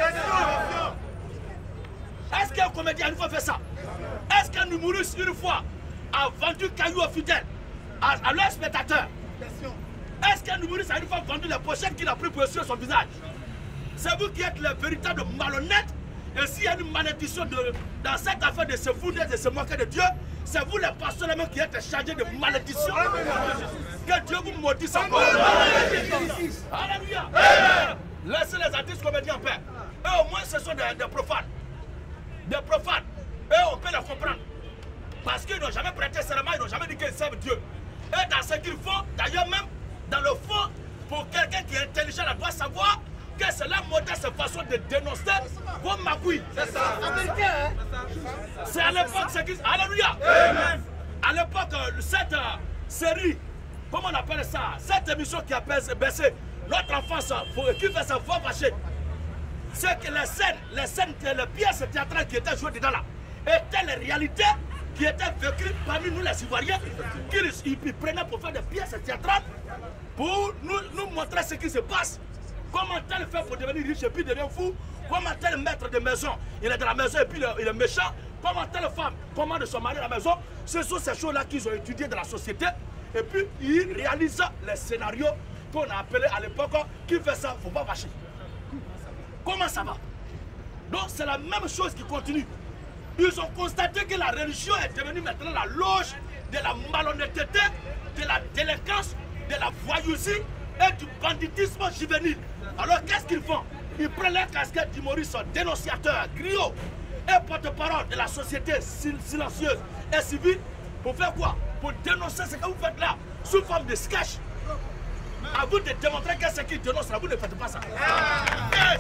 Est-ce qu'un comédien une fois fait ça? Est-ce qu'un humoriste une fois a vendu cailloux aux fidèles, à, à leurs spectateurs? Est-ce qu'un humoriste a une fois vendu les pochettes qu'il a pris pour essuyer son visage? C'est vous qui êtes les véritables malhonnêtes. Et s'il y a une malédiction de, dans cette affaire de se foutre et de se moquer de Dieu, c'est vous les pasteurs même qui êtes chargés de malédiction. Que Dieu vous maudisse encore. Alléluia. Laissez les artistes comédiens en paix. Eux au moins ce sont des, des profanes. Des profanes. Eux on peut les comprendre. Parce qu'ils n'ont jamais prêté serment, ils n'ont jamais dit qu'ils servent Dieu. Et dans ce qu'ils font, d'ailleurs même, dans le fond, pour quelqu'un qui est intelligent, il doit savoir que c'est la modeste façon de dénoncer comme Magui. C'est ça. C'est à l'époque, c'est qui. Alléluia. À l'époque, cette euh, série, comment on appelle ça? Cette émission qui a baissé notre enfance, qui fait sa voix fâchée. C'est que les scènes, les scènes, les pièces théâtrales qui étaient jouées dedans là, étaient les réalités qui étaient vécues parmi nous les Ivoiriens, qu'ils prenaient pour faire des pièces théâtrales, pour nous, nous montrer ce qui se passe. Comment tel fait pour devenir riche et puis devient fou? Comment tel maître de maison, il est dans la maison et puis il est méchant? Comment telle femme commande son mari à la maison? Ce sont ces choses-là qu'ils ont étudiées dans la société. Et puis ils réalisent les scénarios qu'on a appelés à l'époque, qui fait ça, il ne faut pas vacher. Comment ça va? Donc c'est la même chose qui continue. Ils ont constaté que la religion est devenue maintenant la loge de la malhonnêteté, de la délinquance, de la voyousie et du banditisme juvénile. Alors qu'est-ce qu'ils font? Ils prennent la casquette d'humoristes, dénonciateurs, griots et porte-parole de la société silencieuse et civile pour faire quoi? Pour dénoncer ce que vous faites là, sous forme de sketch. À vous de démontrer que ce qu'ils dénoncent là, vous ne faites pas ça. Yes.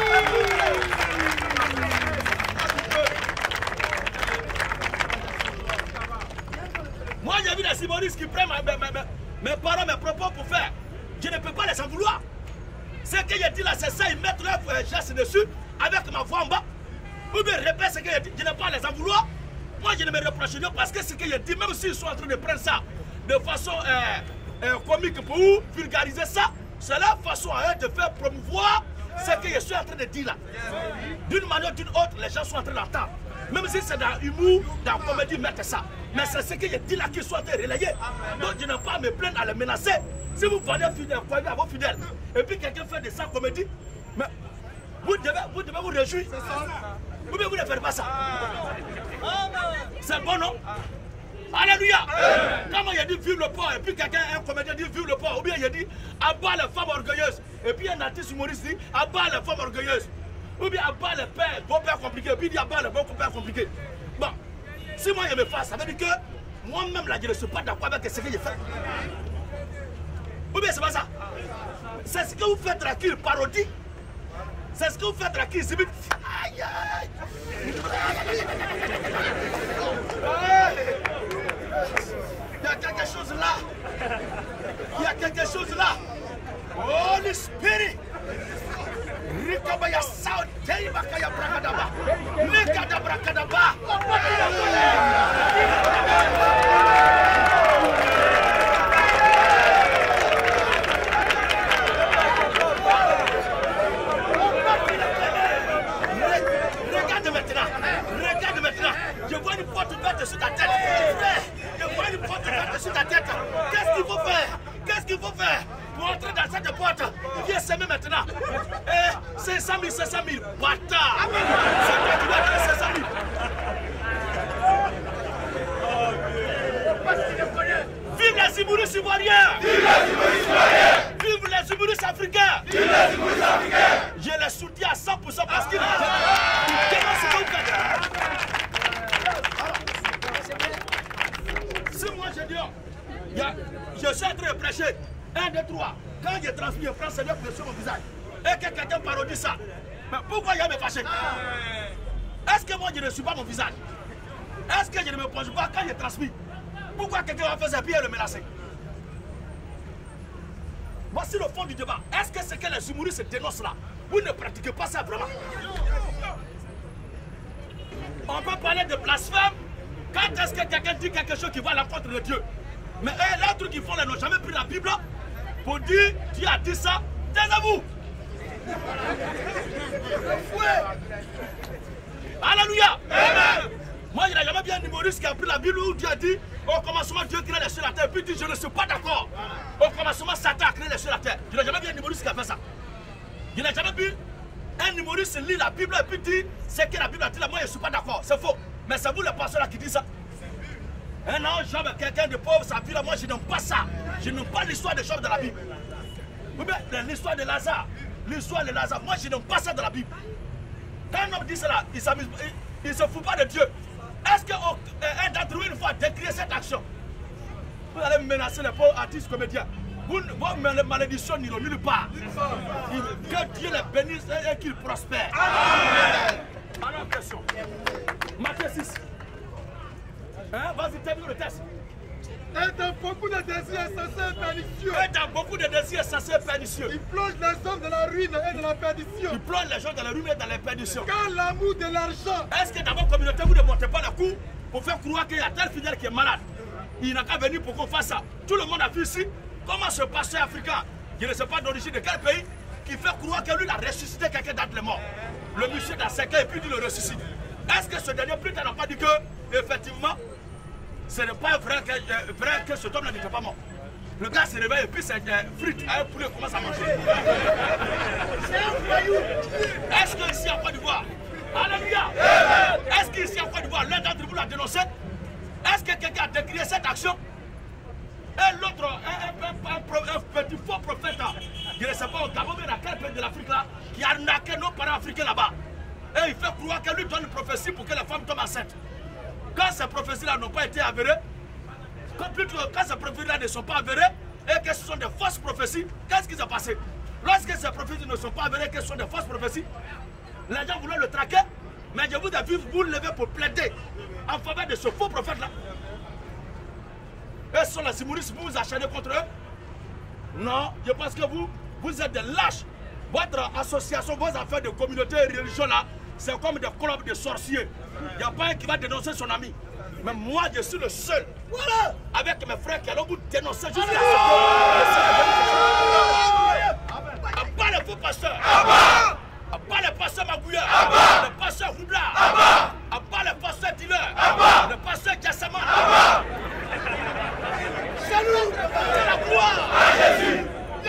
Moi j'ai vu des humoristes qui prennent mes, mes, mes, mes paroles, mes propos pour faire. Je ne peux pas les en vouloir. Ce que j'ai dit là, c'est ça, ils mettent leur geste dessus avec ma voix en bas. Ou bien répète ce que j'ai dit, je n'ai pas à les en vouloir. Moi je ne me reproche pas parce que ce que j'ai dit, même s'ils sont en train de prendre ça de façon euh, euh, comique pour vulgariser ça, c'est la façon à eux de faire promouvoir ce que je suis en train de dire là. D'une manière ou d'une autre, les gens sont en train d'entendre. Même si c'est dans l'humour, dans la comédie, ils mettent ça. Mais c'est ce que je dis là qui soit relayé. Donc je n'ai pas à me plaindre, à les menacer. Si vous vendez à vos fidèles, et puis quelqu'un fait de ça comédie, mais vous devez vous, devez vous réjouir. Ou bien vous ne faites pas ça. C'est bon, non? Alléluia. Comment il a dit vive le port, et puis quelqu'un, un comédien dit vive le port, ou bien il a dit abat les femmes orgueilleuses, et puis un artiste humoriste dit abat les femmes orgueilleuses, ou bien abat les pères, vos pères compliqués, et puis il dit abat les vos pères compliqués. Bon, si moi je me fasse, ça veut dire que moi-même là je ne suis pas d'accord avec ce que j'ai fait. Ou bien c'est pas ça. C'est ce que vous faites là qui parodie. C'est ce que vous faites là qui exhibite. Aïe aïe. Il y a quelque chose là. Il y a quelque chose là. Holy Spirit. Rikabaya Sautei Bakaya Brakadaba. Nikada Brakadaba. Regarde maintenant. Regarde maintenant. Je vois une porte ouverte sur ta tête. Je vois une porte ouverte sur ta tête. Qu'est-ce qu'il faut faire? Qu'est-ce qu'il faut faire pour entrer dans cette porte? Viens s'aimer maintenant. Eh, cinq cent mille, cinq cent mille. Bâtard. C'est toi qui dois donner cinq cent mille. les humoristes ivoiriens. Vive les humoristes ivoiriens. Vive les humoristes africains. Vive les humoristes africains. Je les soutiens à cent pour cent parce qu'ils dénoncent ce que vous faites. Si moi je dis, il y a, je suis en train de prêcher, un, deux, trois, quand j'ai transmis, je prends Seigneur sur mon visage, et que quelqu'un parodie ça, mais pourquoi il y a me fâcher? Est-ce que moi je ne suis pas mon visage? Est-ce que je ne me penche pas quand j'ai transmis? Pourquoi quelqu'un va faire ça et le menacer? Voici le fond du débat. Est-ce que c'est que les humoristes dénoncent là? Vous ne pratiquez pas ça vraiment? On peut parler de blasphème. Quand est-ce que quelqu'un dit quelque chose qui va à l'encontre de Dieu? Mais eux, les trucs qu'ils font là, n'ont jamais pris la Bible pour dire Dieu a dit ça. Taisez-vous! Alléluia! Amen. Moi, il n'y a jamais bien un humoriste qui a pris la Bible où Dieu a dit au commencement Dieu créait les cieux et la terre. Et puis dit je ne suis pas d'accord. Au commencement Satan a créé les cieux et la terre. Je n'ai jamais vu un humoriste qui a fait ça. Je n'ai jamais vu un humoriste lire la Bible et puis dire c'est que la Bible a dit là, moi je ne suis pas d'accord. C'est faux. Mais c'est vous le pasteur là qui dit ça. Un ange, Job, quelqu'un de pauvre, sa vie là, moi je n'aime pas ça. Je n'aime pas l'histoire de Job de la Bible. Ou bien l'histoire de Lazare. L'histoire de Lazare. Moi je n'aime pas ça de la Bible. Quand un homme dit cela, il ne se fout pas de Dieu. Est-ce qu'un euh, d'entre vous, une fois, décrire cette action, vous allez menacer les pauvres artistes comédiens? Vous, vos malédictions n'iront nulle part. Que Dieu les bénisse et qu'ils prospèrent. Amen. Alors, question. Matthieu six. Hein? Vas-y, termine le test. Et dans beaucoup de désirs insensés et pernicieux. Et dans beaucoup de désirs insensés et pernicieux. Il plonge les hommes dans la ruine et dans la perdition. Il plonge les gens dans la ruine et dans la perdition. Quand l'amour de l'argent. Est-ce que dans votre communauté, vous ne montez pas le coup pour faire croire qu'il y a tel fidèle qui est malade? Il n'a qu'à venir pour qu'on fasse ça. Tout le monde a vu ici comment ce pasteur africain, je ne sais pas d'origine de quel pays, qui fait croire que lui il a ressuscité quelqu'un d'entre les morts. Le monsieur dans cinq ans et puis il le ressuscite. Est-ce que ce dernier plus tard n'a pas dit que, effectivement, ce n'est pas vrai que, euh, vrai que cet homme-là n'était pas mort? Le gars se réveille et puis c'est euh, frites, un poulet commence à manger. C'est un voyou. Est-ce qu'ici en Côte d'Ivoire, alléluia, est-ce qu'ici en Côte d'Ivoire, l'un d'entre vous l'a dénoncé? Est-ce que quelqu'un a décrié cette action? Et l'autre, un, un, un, un petit faux prophète, je ne sais pas, au Gabon, mais dans quel pays de l'Afrique là, qui a arnaqué nos parents africains là-bas. Et il fait croire qu'elle lui donne une prophétie pour que la femme tombe enceinte. Quand ces prophéties-là n'ont pas été avérées, quand, plutôt, quand ces prophéties-là ne sont pas avérées, et que ce sont des fausses prophéties, qu'est-ce qui s'est passé? Lorsque ces prophéties ne sont pas avérées, que ce sont des fausses prophéties, les gens voulaient le traquer, mais je vous ai vu vous lever pour plaider en faveur de ce faux prophète-là. Et ce sont les humoristes, vous vous acharnez contre eux? Non, je pense que vous, vous êtes des lâches. Votre association, vos affaires de communauté et religion là, c'est comme des clubs de sorciers. Il n'y a pas un qui va dénoncer son ami. Mais moi, je suis le seul. Voilà. Avec mes frères qui allons vous dénoncer jusqu'à ce que... À part les faux pasteurs. À part les pasteurs magouilleurs. Les pasteurs roublards. À part les pasteurs dealers. Les pasteurs jassaman. Salut. C'est la gloire à Jésus.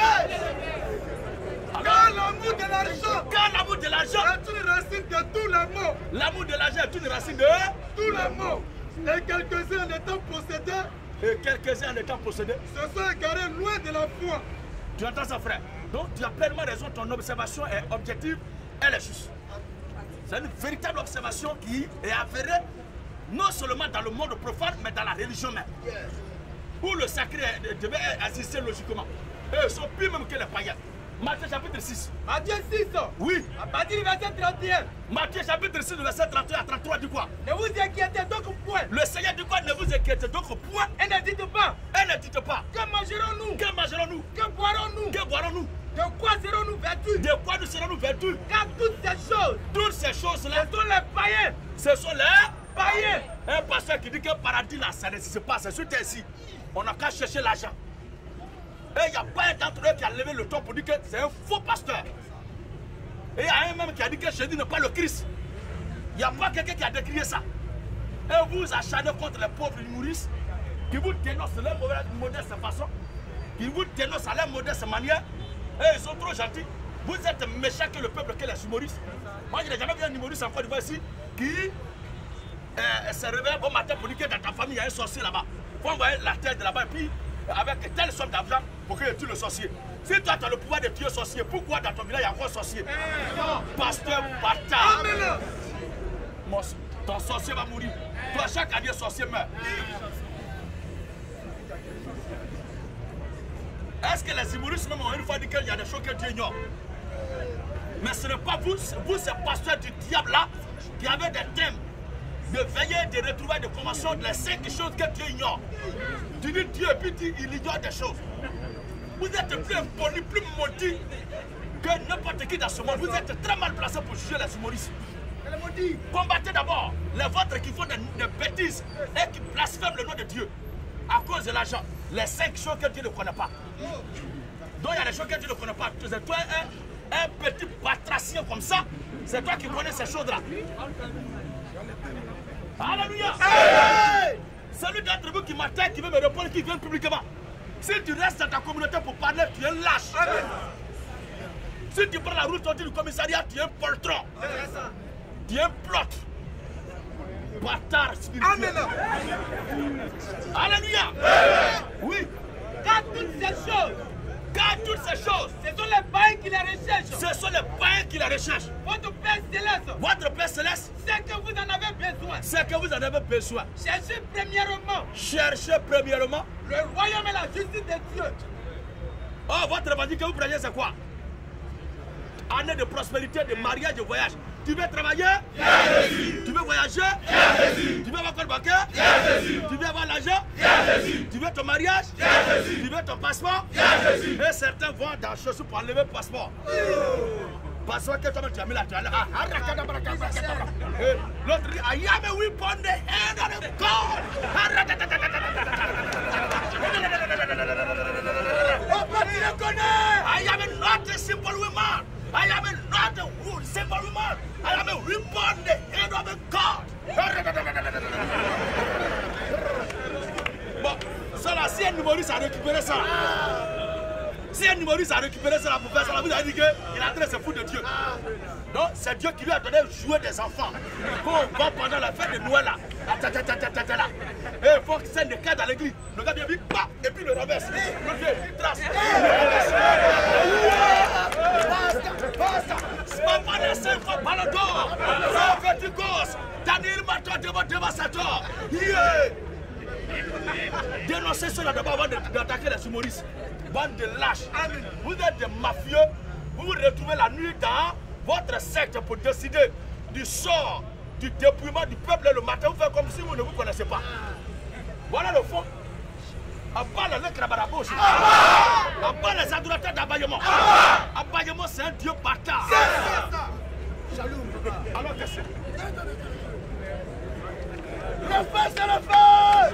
Quand l'amour de l'argent. Quand l'amour de l'argent est une racine de tous les maux. L'amour de l'argent est une racine de tous les maux. Et quelques-uns en étant possédés. Et quelques-uns en étant possédés. Se sont égarés loin de la foi. Tu entends ça, frère? Donc tu as pleinement raison, ton observation est objective, elle est juste. C'est une véritable observation qui est avérée non seulement dans le monde profane, mais dans la religion même. Où le sacré devait exister logiquement. Et ils sont plus même que les païens. Matthieu chapitre six. Matthieu six. Oui. À partir du verset trente et un. Matthieu chapitre six, verset trente et un à trente-trois dit quoi? Ne vous inquiétez donc point. Le Seigneur dit quoi? Ne vous inquiétez donc point. Et ne dites pas. Et ne dites pas. Que mangerons-nous? Que mangerons-nous? Que boirons-nous? Que boirons-nous? De quoi serons-nous vêtus? De quoi nous serons-nous vêtus? Car toutes ces choses. Toutes ces choses-là. Ce sont les païens. Ce sont les païens. Un pasteur qui dit que le paradis là, ça n'existe pas. C'est sur terre ici. On n'a qu'à chercher l'argent. Et il n'y a pas un d'entre eux qui a levé le ton pour dire que c'est un faux pasteur. Et il y a un même qui a dit que Jésus n'est pas le Christ. Il n'y a pas quelqu'un qui a décrié ça. Et vous vous acharnez contre les pauvres humoristes qui vous dénoncent de leur modeste façon, qui vous dénoncent à leur modeste manière. Et ils sont trop gentils. Vous êtes méchants que le peuple, que les humoristes. Moi, je n'ai jamais vu un humoriste en Côte d'Ivoire ici qui euh, se réveille bon matin pour dire que dans ta famille, il y a un sorcier là-bas. Il faut envoyer la tête de là-bas et puis avec telle somme d'argent pour que tu le sorcier. Si toi tu as le pouvoir de tuer le sorcier, pourquoi dans ton village il y a encore un sorcier? Pasteur bâtard. Mon, ton sorcier va mourir. Toi, chaque année, le sorcier meurt. Est-ce que les humoristes même ont une fois dit qu'il y a des choses que Dieu ignore? Mais ce n'est pas vous, vous ces pasteurs du diable là, qui avez des thèmes de veiller, de retrouver des conventions, les cinq choses que Dieu ignore. Tu dis Dieu et puis tu, il ignore des choses. Vous êtes plus impoli, plus maudit que n'importe qui dans ce monde. Vous êtes très mal placé pour juger les humoristes. Combattez d'abord les vôtres qui font des, des bêtises et qui blasphèment le nom de Dieu à cause de l'argent. Les cinq choses que Dieu ne connaît pas. Donc il y a des choses que Dieu ne connaît pas. C'est toi un, un petit batracien comme ça, c'est toi qui connais ces choses-là. Alléluia. Hey! Celui d'entre vous qui m'attaque, qui veut me répondre, qui vient publiquement. Si tu restes dans ta communauté pour parler, tu es lâche. Amen. Si tu prends la route sortie du commissariat, tu es un poltron. Tu es un plot. Bâtard spirituel. Alléluia. Oui. Car toutes ces choses, car toutes ces choses, ce sont les païens qui les recherchent. Ce sont les païens qui les recherchent. Votre Père Céleste, votre Père Céleste, c'est que vous en avez besoin. C'est que vous en avez besoin. Cherchez premièrement. Cherchez premièrement. Le royaume et la justice de Dieu. Oh, votre évangile que vous prenez, c'est quoi? Année de prospérité, de mariage, de voyage. Tu veux travailler? Tu veux voyager? Tu veux avoir quoi de bancaire? Tu veux avoir l'argent? Tu veux ton mariage? Tu veux ton passeport? Et certains vont dans la chaussure pour enlever le passeport. Passeport que toi-même tu as mis là. L'autre dit, I am a whip on the head of the God. I am not a simple woman. I am not a simple woman. I am a whip on the head of a God. Bon, ça là, si un humoriste a récupéré ça, si un humoriste a récupéré ça pour faire ça, vous avez dit qu'il est en train de se foutre de Dieu. Non, c'est Dieu qui lui a donné jouer des enfants. Quand on va pendant la fête de Noël là, et il faut que c'est des cas dans l'église. Le gars vient vite, et puis le renverse. Le vieux, il trace. Papa ne sait pas ballon d'or. Ça fait du gosse. Daniel Mato devant devant sa tort. Dénoncez cela d'abord avant d'attaquer les humoristes. Bande de lâches. Vous êtes des mafieux. Vous vous retrouvez la nuit dans votre secte pour décider du sort, du dépouillement du peuple le matin. Vous faites comme si vous ne vous connaissez pas. Voilà le fond. À part le crabarabouche, à part les adorateurs d'abaillement. Abaillement, c'est un dieu bâtard. Alors que c'est. Le feu, c'est le feu!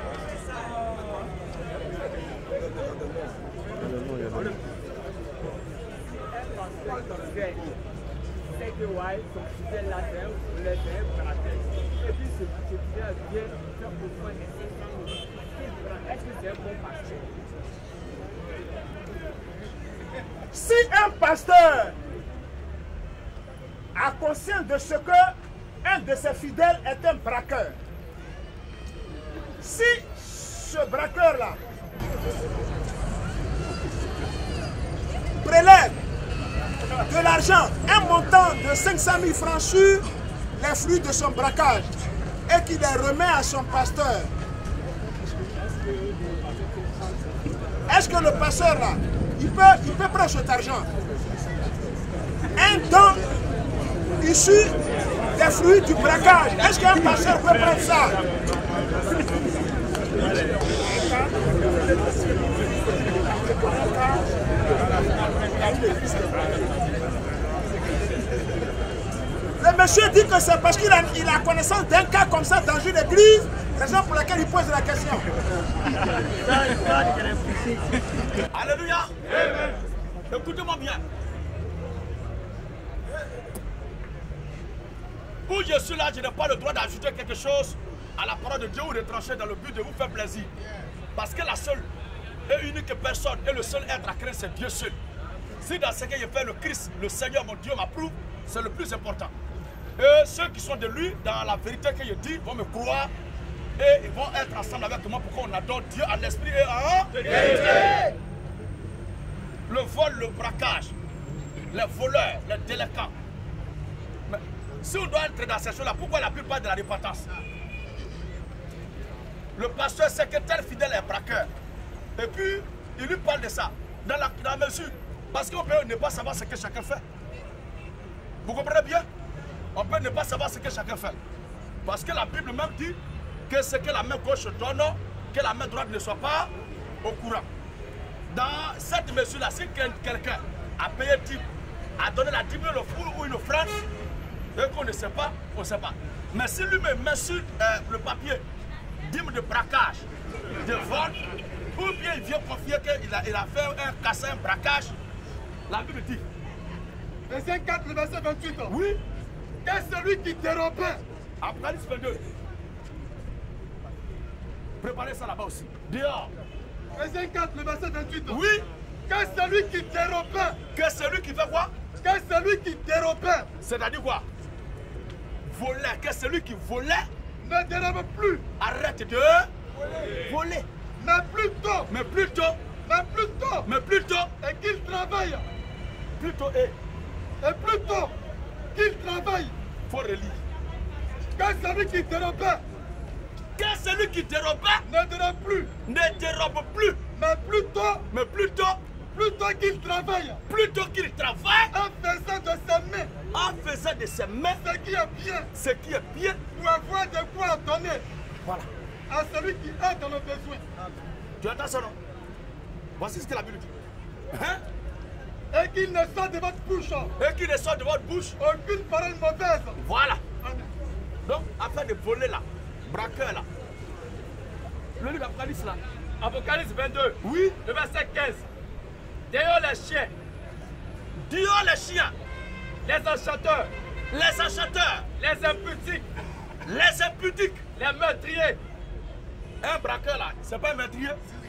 C'est que ouais, son fidèle là, c'est un caractère. Et puis ce fidèle vient faire besoin de cinq cents mille. Est-ce que c'est un bon pasteur? Si un pasteur a conscience de ce que un de ses fidèles est un braqueur, si ce braqueur-là prélève de l'argent, un montant de cinq cent mille francs sur les fruits de son braquage et qu'il les remet à son pasteur, est-ce que le pasteur là, il peut, il peut prendre cet argent? Un don issu des fruits du braquage, est-ce qu'un pasteur peut prendre ça? Le monsieur dit que c'est parce qu'il a, il a connaissance d'un cas comme ça dans une église, raison pour laquelle il pose la question. Alléluia. Écoutez-moi bien. Où je suis là, je n'ai pas le droit d'ajouter quelque chose à la parole de Dieu ou de trancher dans le but de vous faire plaisir. Parce que la seule et unique personne et le seul être à craindre, c'est Dieu seul. Si dans ce que je fais, le Christ, le Seigneur, mon Dieu m'approuve, c'est le plus important. Et ceux qui sont de lui, dans la vérité que je dis, vont me croire et ils vont être ensemble avec moi pour qu'on adore Dieu en esprit et en vérité. Le vol, le braquage, les voleurs, les délinquants. Mais si on doit entrer dans ces choses-là, pourquoi la plupart de la repentance? Le pasteur sait que tel fidèle est braqueur. Et puis, il lui parle de ça. Dans la, dans la mesure. Parce qu'on peut ne pas savoir ce que chacun fait. Vous comprenez bien? On peut ne pas savoir ce que chacun fait. Parce que la Bible même dit que ce que la main gauche donne, que la main droite ne soit pas au courant. Dans cette mesure-là, si quelqu'un a payé dix, a donné la dîme, le fou ou une offrande, et qu'on ne sait pas, on ne sait pas. Mais si lui-même met sur euh, le papier dîme de braquage, de vol, ou bien il vient confier qu'il a, il a fait un casse, un braquage, la Bible dit. Verset quatre, le verset vingt-huit. Oui. Qu'est celui qui dérobait? Apocalypse vingt-deux. Préparez ça là-bas aussi. Dehors. Verset quatre, le verset vingt-huit. Oui. Qu'est celui qui dérobait? Que celui qui fait quoi? Que celui qui dérobait? C'est-à-dire quoi? Voler. Que celui qui volait ne dérobe plus. Arrête de voler. voler. Mais plutôt. Mais plutôt. Mais plutôt. Mais plutôt. Et qu'il travaille. Plutôt et. Et plutôt qu'il travaille. Faut relire. Que celui qui dérobait. Que celui qui dérobait ne dérobe plus. Ne dérobe plus. Mais plutôt. Mais plutôt. Plutôt qu'il travaille. Plutôt qu'il travaille. En faisant de ses mains. En faisant de ses mains. Ce qui est bien. Ce qui est bien. Pour avoir de quoi donner. Voilà. À celui qui est dans le besoin. Tu entends ça, non? Voici ce que la Bible dit. Hein? Et qu'il ne sort de votre bouche. Et qu'il ne sort de votre bouche. Aucune parole mauvaise. Voilà. Donc, afin de voler là, braqueur là. Le livre d'Apocalypse là. Apocalypse vingt-deux. Oui. Le verset quinze. Dehors les chiens. Dehors les chiens. Les enchanteurs. Les enchanteurs. Les impudiques. Les impudiques. Les meurtriers. Un braqueur là, c'est pas un meurtrier.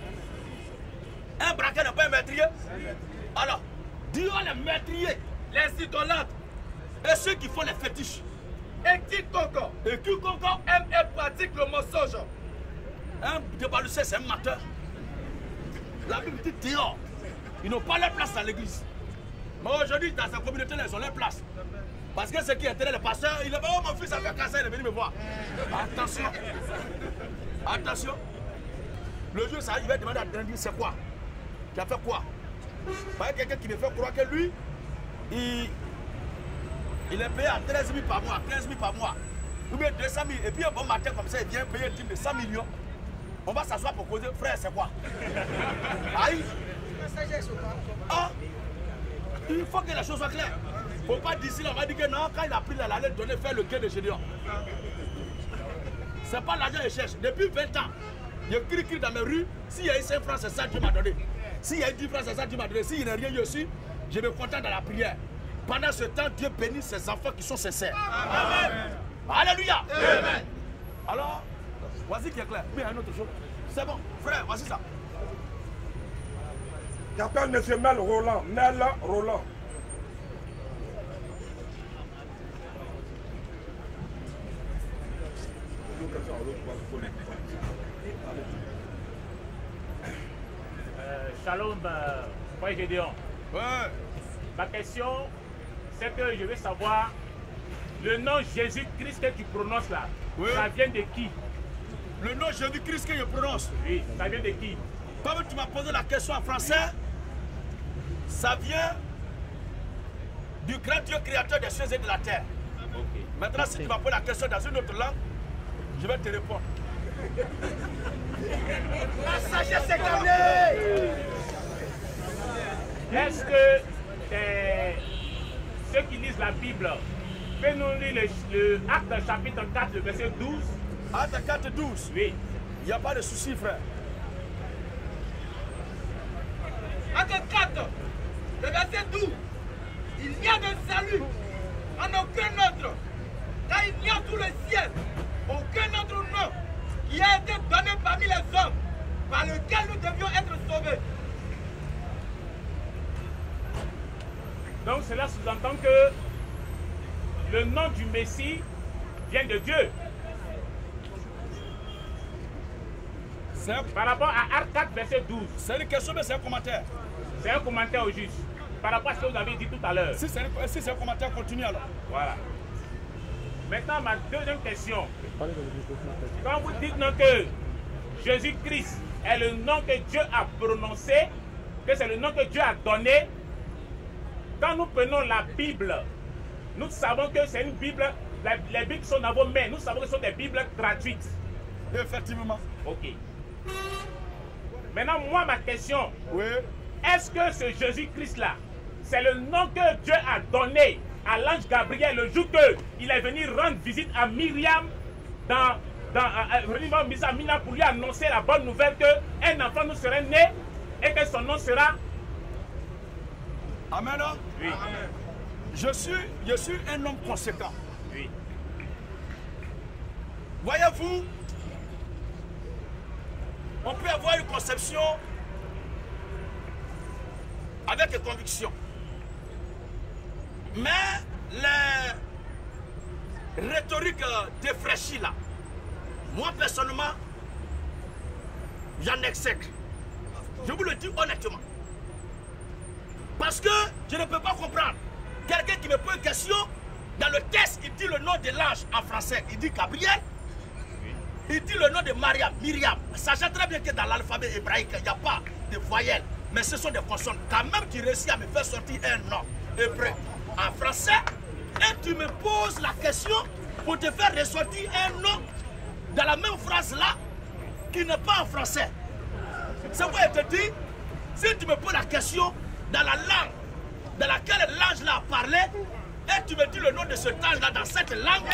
Un braqueur n'est pas un meurtrier. Alors, dehors les meurtriers. Les idolâtres. Et ceux qui font les fétiches. Et quiconque. Et quiconque aime et pratique le mensonge. Un débalussé, c'est un menteur. La Bible dit dehors. Ils n'ont pas leur place dans l'église. Mais aujourd'hui, dans sa communauté, ils ont leur place. Parce que ce qui intéresse le pasteur, il est oh mon fils a fait casser, il est venu me voir. Attention. Attention. Le jour, ça, il va demander à Dieu, c'est quoi? Tu as fait quoi? Parce que quelqu'un qui me fait croire que lui, il, il est payé à treize mille par mois, quinze mille par mois, ou bien deux cent mille. Et puis un bon matin comme ça, il vient payer un dîme de cent millions. On va s'asseoir pour causer, frère, c'est quoi? Aïe! Ah! Il faut que la chose soit claire. Il ne faut pas d'ici là, on va dire que non, quand il a pris la allait donner faire le quai de Gédéon. Ce n'est pas l'argent qu'il cherche. Depuis vingt ans, je crie, crie dans mes rues. S'il y a eu cinq francs, c'est ça que Dieu m'a donné. S'il y a eu dix francs, c'est ça que Dieu m'a donné. S'il n'y a rien eu aussi, je me contente dans la prière. Pendant ce temps, Dieu bénit ses enfants qui sont sincères. Amen. Alléluia. Amen. Alors, voici qui est clair. Mais un autre chose. C'est bon, frère, voici ça. J'appelle M. Mel Roland. Mel Roland. Euh, shalom, euh, Frère Gédéon. Ouais. Ma question, c'est que je veux savoir le nom Jésus-Christ que tu prononces là, oui. Ça vient de qui? Le nom Jésus-Christ que je prononce? Oui, ça vient de qui? Comme tu m'as posé la question en français, ça vient du grand Dieu créateur des cieux et de la terre. Okay. Maintenant, si tu m'as posé la question dans une autre langue, je vais te répondre. La sagesse est gagnée. Est-ce que euh, ceux qui lisent la Bible peuvent nous lire le, le Acte chapitre quatre, le verset douze? Acte quatre, douze. Oui. Il n'y a pas de souci, frère. Acte quatre, le verset douze. Il n'y a de salut en aucun autre, car il n'y a sous le ciel aucun autre nom qui a été donné parmi les hommes par lequel nous devions être sauvés. Donc cela sous-entend que le nom du Messie vient de Dieu. Par rapport à Actes quatre, verset douze. C'est une question, mais c'est un commentaire. C'est un commentaire au juste. Par rapport à ce que vous avez dit tout à l'heure. Si c'est un, si un commentaire, continue alors. Voilà. Maintenant, ma deuxième question. Quand vous dites non que Jésus-Christ est le nom que Dieu a prononcé, que c'est le nom que Dieu a donné, quand nous prenons la Bible, nous savons que c'est une Bible, la, les Bibles sont dans vos mains, nous savons que ce sont des Bibles gratuites. Effectivement. Ok. Maintenant, moi, ma question, oui. Est-ce que ce Jésus-Christ-là, c'est le nom que Dieu a donné à l'ange Gabriel le jour qu'il est venu rendre visite à Myriam dans, dans, euh, à Myriam pour lui annoncer la bonne nouvelle qu'un enfant nous serait né et que son nom sera... Amen. Oui. Amen. Je suis, je suis un homme conséquent. Oui. Voyez-vous, on peut avoir une conception avec conviction. Mais les rhétoriques défraîchies là, moi personnellement, j'en exècre. Je vous le dis honnêtement. Parce que je ne peux pas comprendre. Quelqu'un qui me pose une question, dans le texte, il dit le nom de l'ange en français, il dit Gabriel. Il dit le nom de Mariam, Myriam. Sachant très bien que dans l'alphabet hébraïque, il n'y a pas de voyelles, mais ce sont des consonnes. Quand même, tu réussis à me faire sortir un nom hébreu en français, et tu me poses la question pour te faire ressortir un nom dans la même phrase là, qui n'est pas en français. C'est pourquoi je te dis, si tu me poses la question dans la langue dans laquelle l'ange là a parlé, et tu me dis le nom de cet ange là dans cette langue,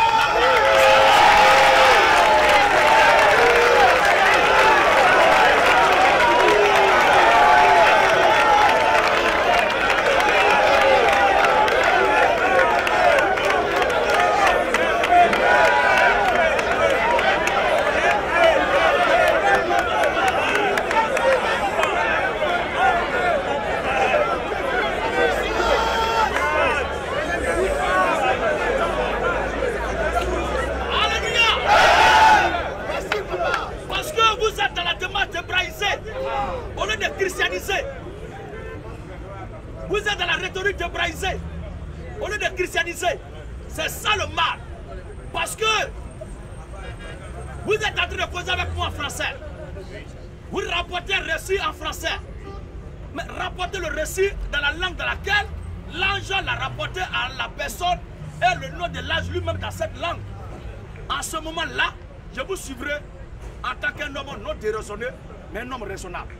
vous êtes dans la rhétorique hébraïsée au lieu de christianiser. C'est ça le mal. Parce que vous êtes en train de causer avec moi en français. Vous rapportez un récit en français. Mais rapportez le récit dans la langue dans laquelle l'ange l'a rapporté à la personne et le nom de l'ange lui-même dans cette langue. En ce moment-là, je vous suivrai en tant qu'un homme non déraisonné, mais un homme raisonnable.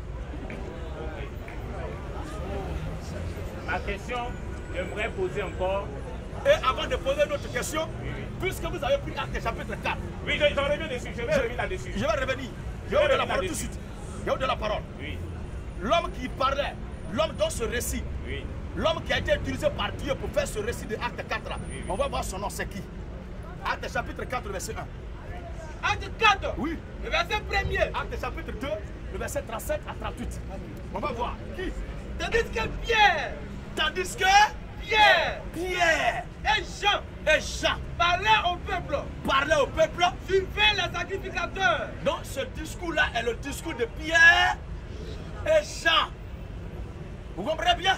Ma question, j'aimerais poser encore. Et avant de poser une autre question, oui, oui. Puisque vous avez pris Actes chapitre quatre. Oui, j'en reviens dessus, je vais je, revenir là-dessus. Je vais revenir. Je vais vous donner la parole tout de suite. Je vais vous donner la parole. Oui. L'homme qui parlait, l'homme dans ce récit, oui. L'homme qui a été utilisé par Dieu pour faire ce récit de Acte quatre là, oui, oui. On va voir son nom, c'est qui? Acte chapitre quatre, verset un. Acte quatre, oui. Le verset premier. Acte chapitre deux, le verset trente-sept à trente-huit. On va voir. Qui? Tandis que Pierre. Tandis que Pierre. Pierre. Et Jean. Et Jean. Parlaient au peuple. Parlaient au peuple. Suivaient le sacrificateur. Donc ce discours-là est le discours de Pierre et Jean. Vous comprenez bien?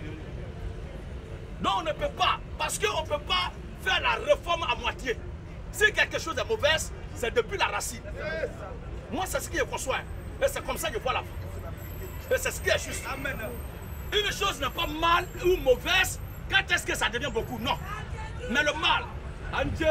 Donc on ne peut pas, parce qu'on ne peut pas faire la réforme à moitié. Si quelque chose est mauvais, c'est depuis la racine. Moi, c'est ce qui est conçoit. Et c'est comme ça que je vois la vie. Et c'est ce qui est juste. Amen. Une chose n'est pas mal ou mauvaise, quand est-ce que ça devient beaucoup? Non. Mais le mal, en Dieu.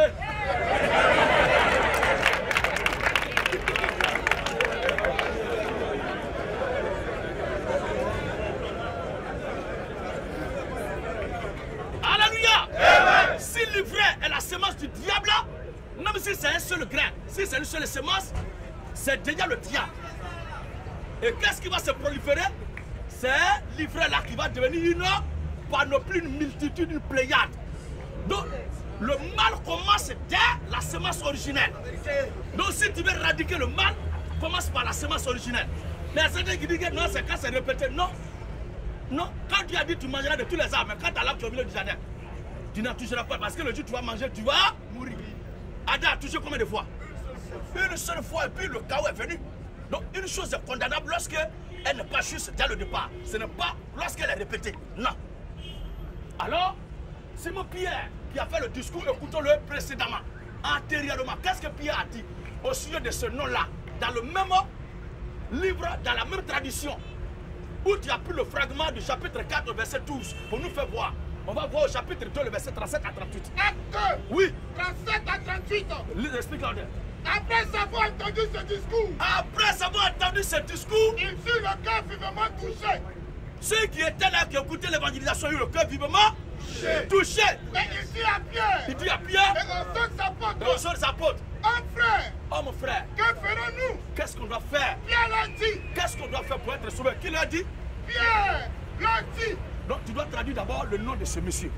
Alléluia. Si l'ivraie est la semence du diable, même si c'est un seul grain, si c'est une seule semence, c'est déjà le diable. Et qu'est-ce qui va se proliférer? C'est l'ivraie là qui va devenir une panoplie, une multitude, une pléiade. Donc, le mal commence dès la semence originelle. Donc, si tu veux éradiquer le mal, commence par la semence originelle. Mais certains qui disent que non, c'est quand c'est répété. Non. Non. Quand tu as dit tu mangeras de tous les arbres, mais quand tu as l'arbre, tu as au milieu du jardin, tu n'en toucheras pas parce que le jour où tu vas manger, tu vas mourir. Adam a touché combien de fois? Une seule fois et puis le chaos est venu. Donc une chose est condamnable lorsqu'elle n'est pas juste dès le départ. Ce n'est pas lorsqu'elle est répétée. Non. Alors, Simon Pierre qui a fait le discours, écoutons-le précédemment, antérieurement. Qu'est-ce que Pierre a dit au sujet de ce nom-là? Dans le même livre, dans la même tradition, où tu as pris le fragment du chapitre quatre, verset douze, pour nous faire voir. On va voir au chapitre deux, le verset trente-sept à trente-huit. Acte deux, Oui. trente-sept à trente-huit. Explique-le. Après avoir entendu ce discours, Après avoir entendu ce discours, il fut le cœur vivement touché. ceux qui étaient là, qui écoutaient l'évangélisation, ont eu le cœur vivement touché. Et il dit à Pierre, Il dit à Pierre, et aux autres apôtres, et aux autres apôtres, un frère, oh mon frère, que ferons-nous? qu'est-ce qu'on doit faire? Pierre l'a dit, Qu'est-ce qu'on doit faire pour être sauvé? Qui l'a dit? Pierre l'a dit. Donc tu dois traduire d'abord le nom de ce monsieur.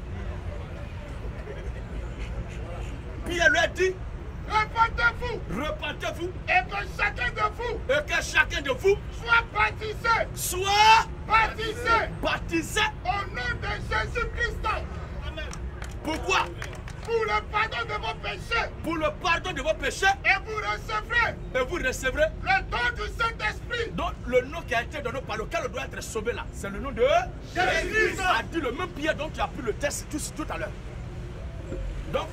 Pierre lui a dit, Repentez-vous repentez-vous et que chacun de vous et que chacun de vous soit baptisé, soit baptisé baptisé. au nom de Jésus-Christ Pourquoi? pour le pardon de vos péchés Pour le pardon de vos péchés, et vous recevrez et vous recevrez. le don du Saint-Esprit. Donc le nom qui a été donné par lequel on doit être sauvé là, c'est le nom de Jésus. a dit le même Pierre dont tu as pris le test tout, tout à l'heure. Donc,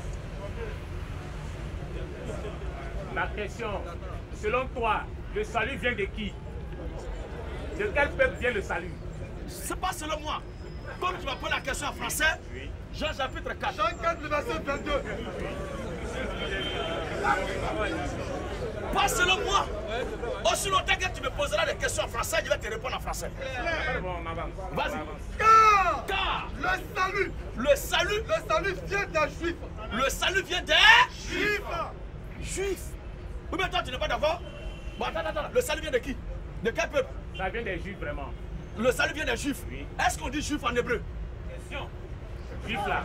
Ma question, selon toi, le salut vient de qui? De quel peuple vient le salut? c'est pas selon moi. Comme tu m'as posé la question en français, Oui. Jean chapitre quatre. Jean quatre, le verset vingt-deux. Pas selon moi. Aussi longtemps que tu me poseras des questions en français, je vais te répondre en français. Bon, on avance. On Vas-y. avance. Car Car le salut, le salut, le salut vient des Juifs. le salut vient des Juifs. Juifs. Oui, mais toi, tu n'es pas d'accord? Bon, attends, attends, attends. Le salut vient de qui? De quel peuple? Ça vient des Juifs vraiment. Le salut vient des Juifs. Oui. Est-ce qu'on dit Juif en hébreu? Question. Juifs là.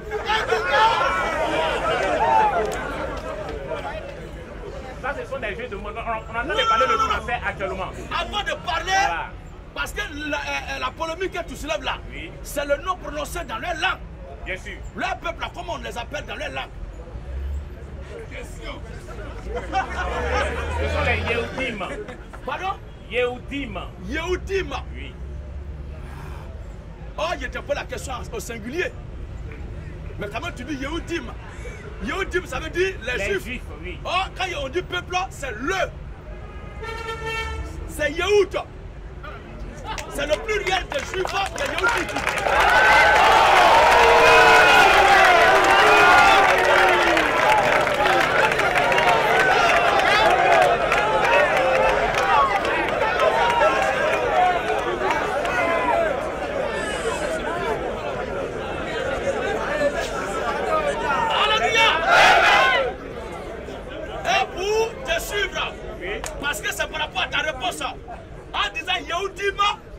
Ça, ce sont des Juifs de monde. On on entend de parler le français actuellement. Avant de parler, Voilà. parce que la, euh, la polémique que tu soulèves là, Oui. c'est le nom prononcé dans leur langue. Bien sûr. Leur peuple, là, comment on les appelle dans leur langue? Ce sont les Yehudim. Pardon? Yehudim. Yehudim. Oui. Oh, je te pose la question au singulier. Mais quand même, tu dis Yehudim. Yehudim, ça veut dire les, Les Juifs. Juifs, oui. Oh, quand on dit peuple, c'est le. C'est Yehoud. C'est le pluriel de Juifs que Yehudim. Parce que c'est par rapport à ta réponse. En disant Yehudim,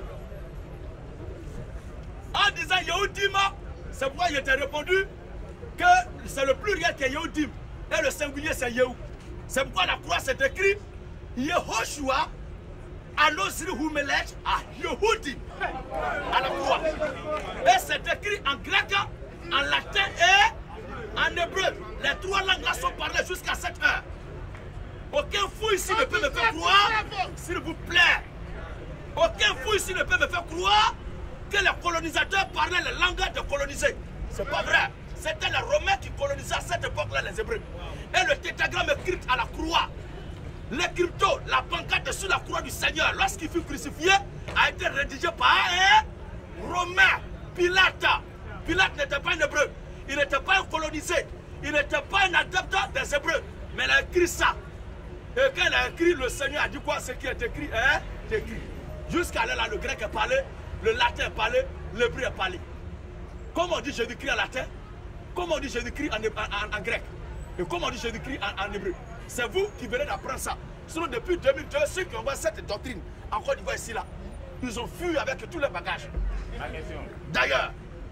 en disant Yehudim, c'est pourquoi je t'ai répondu que c'est le pluriel qui est Yehudim et le singulier c'est Yehou. C'est pourquoi la croix c'est écrit Yehoshua Anosri Humelech à Yehudim à la croix. Et c'est écrit en grec, en latin et en hébreu. Les trois langues là sont parlées jusqu'à cette heure. Aucun fou ici ne peut me faire croire, s'il vous plaît, aucun fou ici ne peut me faire croire que les colonisateurs parlaient les langues de colonisés. C'est pas vrai. C'était les Romains qui colonisaient à cette époque-là les Hébreux. Et le tétragramme écrit à la croix, les cryptos, la pancarte sur la croix du Seigneur, lorsqu'il fut crucifié, a été rédigé par un Romain, Pilate. Pilate n'était pas un Hébreu, il n'était pas un colonisé, il n'était pas un adepte des Hébreux, mais il a écrit ça. Et quand il a écrit, le Seigneur a dit quoi? Ce qui est écrit est écrit. Jusqu'à là, le grec est parlé, le latin est parlé, l'hébreu est parlé. Comment on dit Jésus-Christ en latin? Comment on dit Jésus-Christ en, en, en grec? Et comment on dit Jésus-Christ en, en hébreu? C'est vous qui venez d'apprendre ça. Sinon, depuis deux mille deux, ceux qui ont vu cette doctrine en Côte d'Ivoire ici, là, ils ont fui avec tous les bagages. Ma question. D'ailleurs,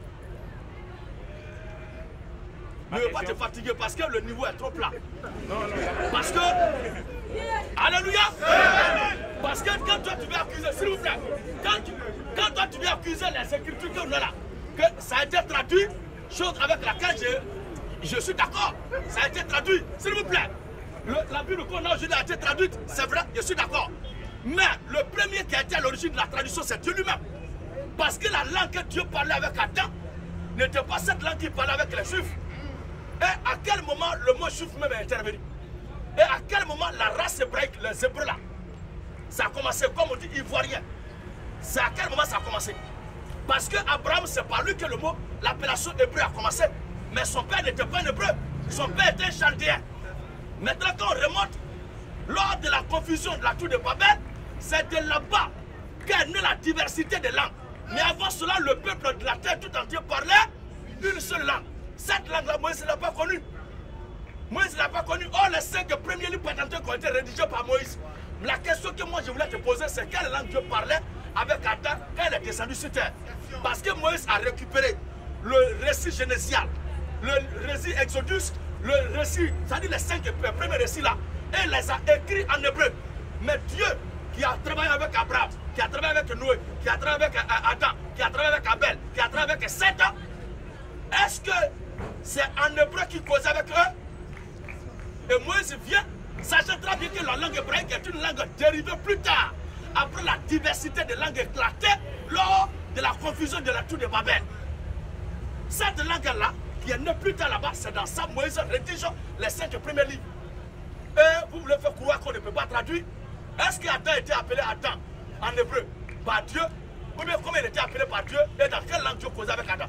Ma ne veux pas te question. fatiguer parce que le niveau est trop plat. Non, non. Parce que, alléluia, parce que quand toi tu viens accuser, s'il vous plaît, quand, tu, quand toi tu viens accuser les écritures que nous là, que ça a été traduit, chose avec laquelle je, je suis d'accord, ça a été traduit, s'il vous plaît. Le, la Bible qu'on a aujourd'hui a été traduite, c'est vrai, je suis d'accord. Mais le premier qui a été à l'origine de la tradition, c'est Dieu lui-même. Parce que la langue que Dieu parlait avec Adam n'était pas cette langue qu'il parlait avec les Juifs. Et à quel moment le mot juif même est intervenu? Et à quel moment la race hébraïque, les Hébreux là, ça a commencé, comme on dit, ivoirien. C'est à quel moment ça a commencé? Parce que Abraham, c'est par lui que le mot, l'appellation hébreu a commencé. Mais son père n'était pas un hébreu. Son père était un chaldéen. Maintenant, quand on remonte, lors de la confusion de la tour de Babel, c'est de là-bas qu'est née la diversité des langues. Mais avant cela, le peuple de la terre tout entier parlait une seule langue. Cette langue-là, Moïse ne l'a pas connue. Moïse ne l'a pas connue. Oh, les cinq premiers livres patenteurs qui ont été rédigés par Moïse. La question que moi je voulais te poser, c'est quelle langue Dieu parlait avec Adam quand il est descendu sur terre. Parce que Moïse a récupéré le récit génésial, le récit Exodus, le récit, c'est-à-dire les cinq premiers récits là, et les a écrits en hébreu. Mais Dieu qui a travaillé avec Abraham, qui a travaillé avec Noé, qui a travaillé avec Adam, qui a travaillé avec Abel, qui a travaillé avec Seth, est-ce que c'est en hébreu qu'il causait avec eux? Et Moïse vient, sachant très bien que la langue hébraïque est une langue dérivée plus tard, après la diversité des langues éclatées lors de la confusion de la tour de Babel. Cette langue-là, qui est née plus tard là-bas, c'est dans ça Moïse rédige les cinq premiers livres. Et vous voulez faire croire qu'on ne peut pas traduire? Est-ce qu'Adam était appelé Adam en hébreu par Dieu? Ou bien comment il était appelé par Dieu et dans quelle langue Dieu causait avec Adam?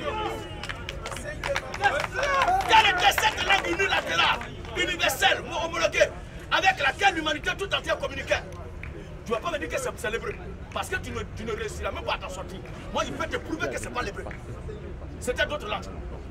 Quelle était cette langue unilatérale, universelle, homologuée, avec laquelle l'humanité tout entière communiquait? Tu ne vas pas me dire que c'est l'hébreu. Parce que tu ne, tu ne réussiras même pas à t'en sortir. Moi, je peux te prouver que ce n'est pas l'hébreu. C'était d'autres langues.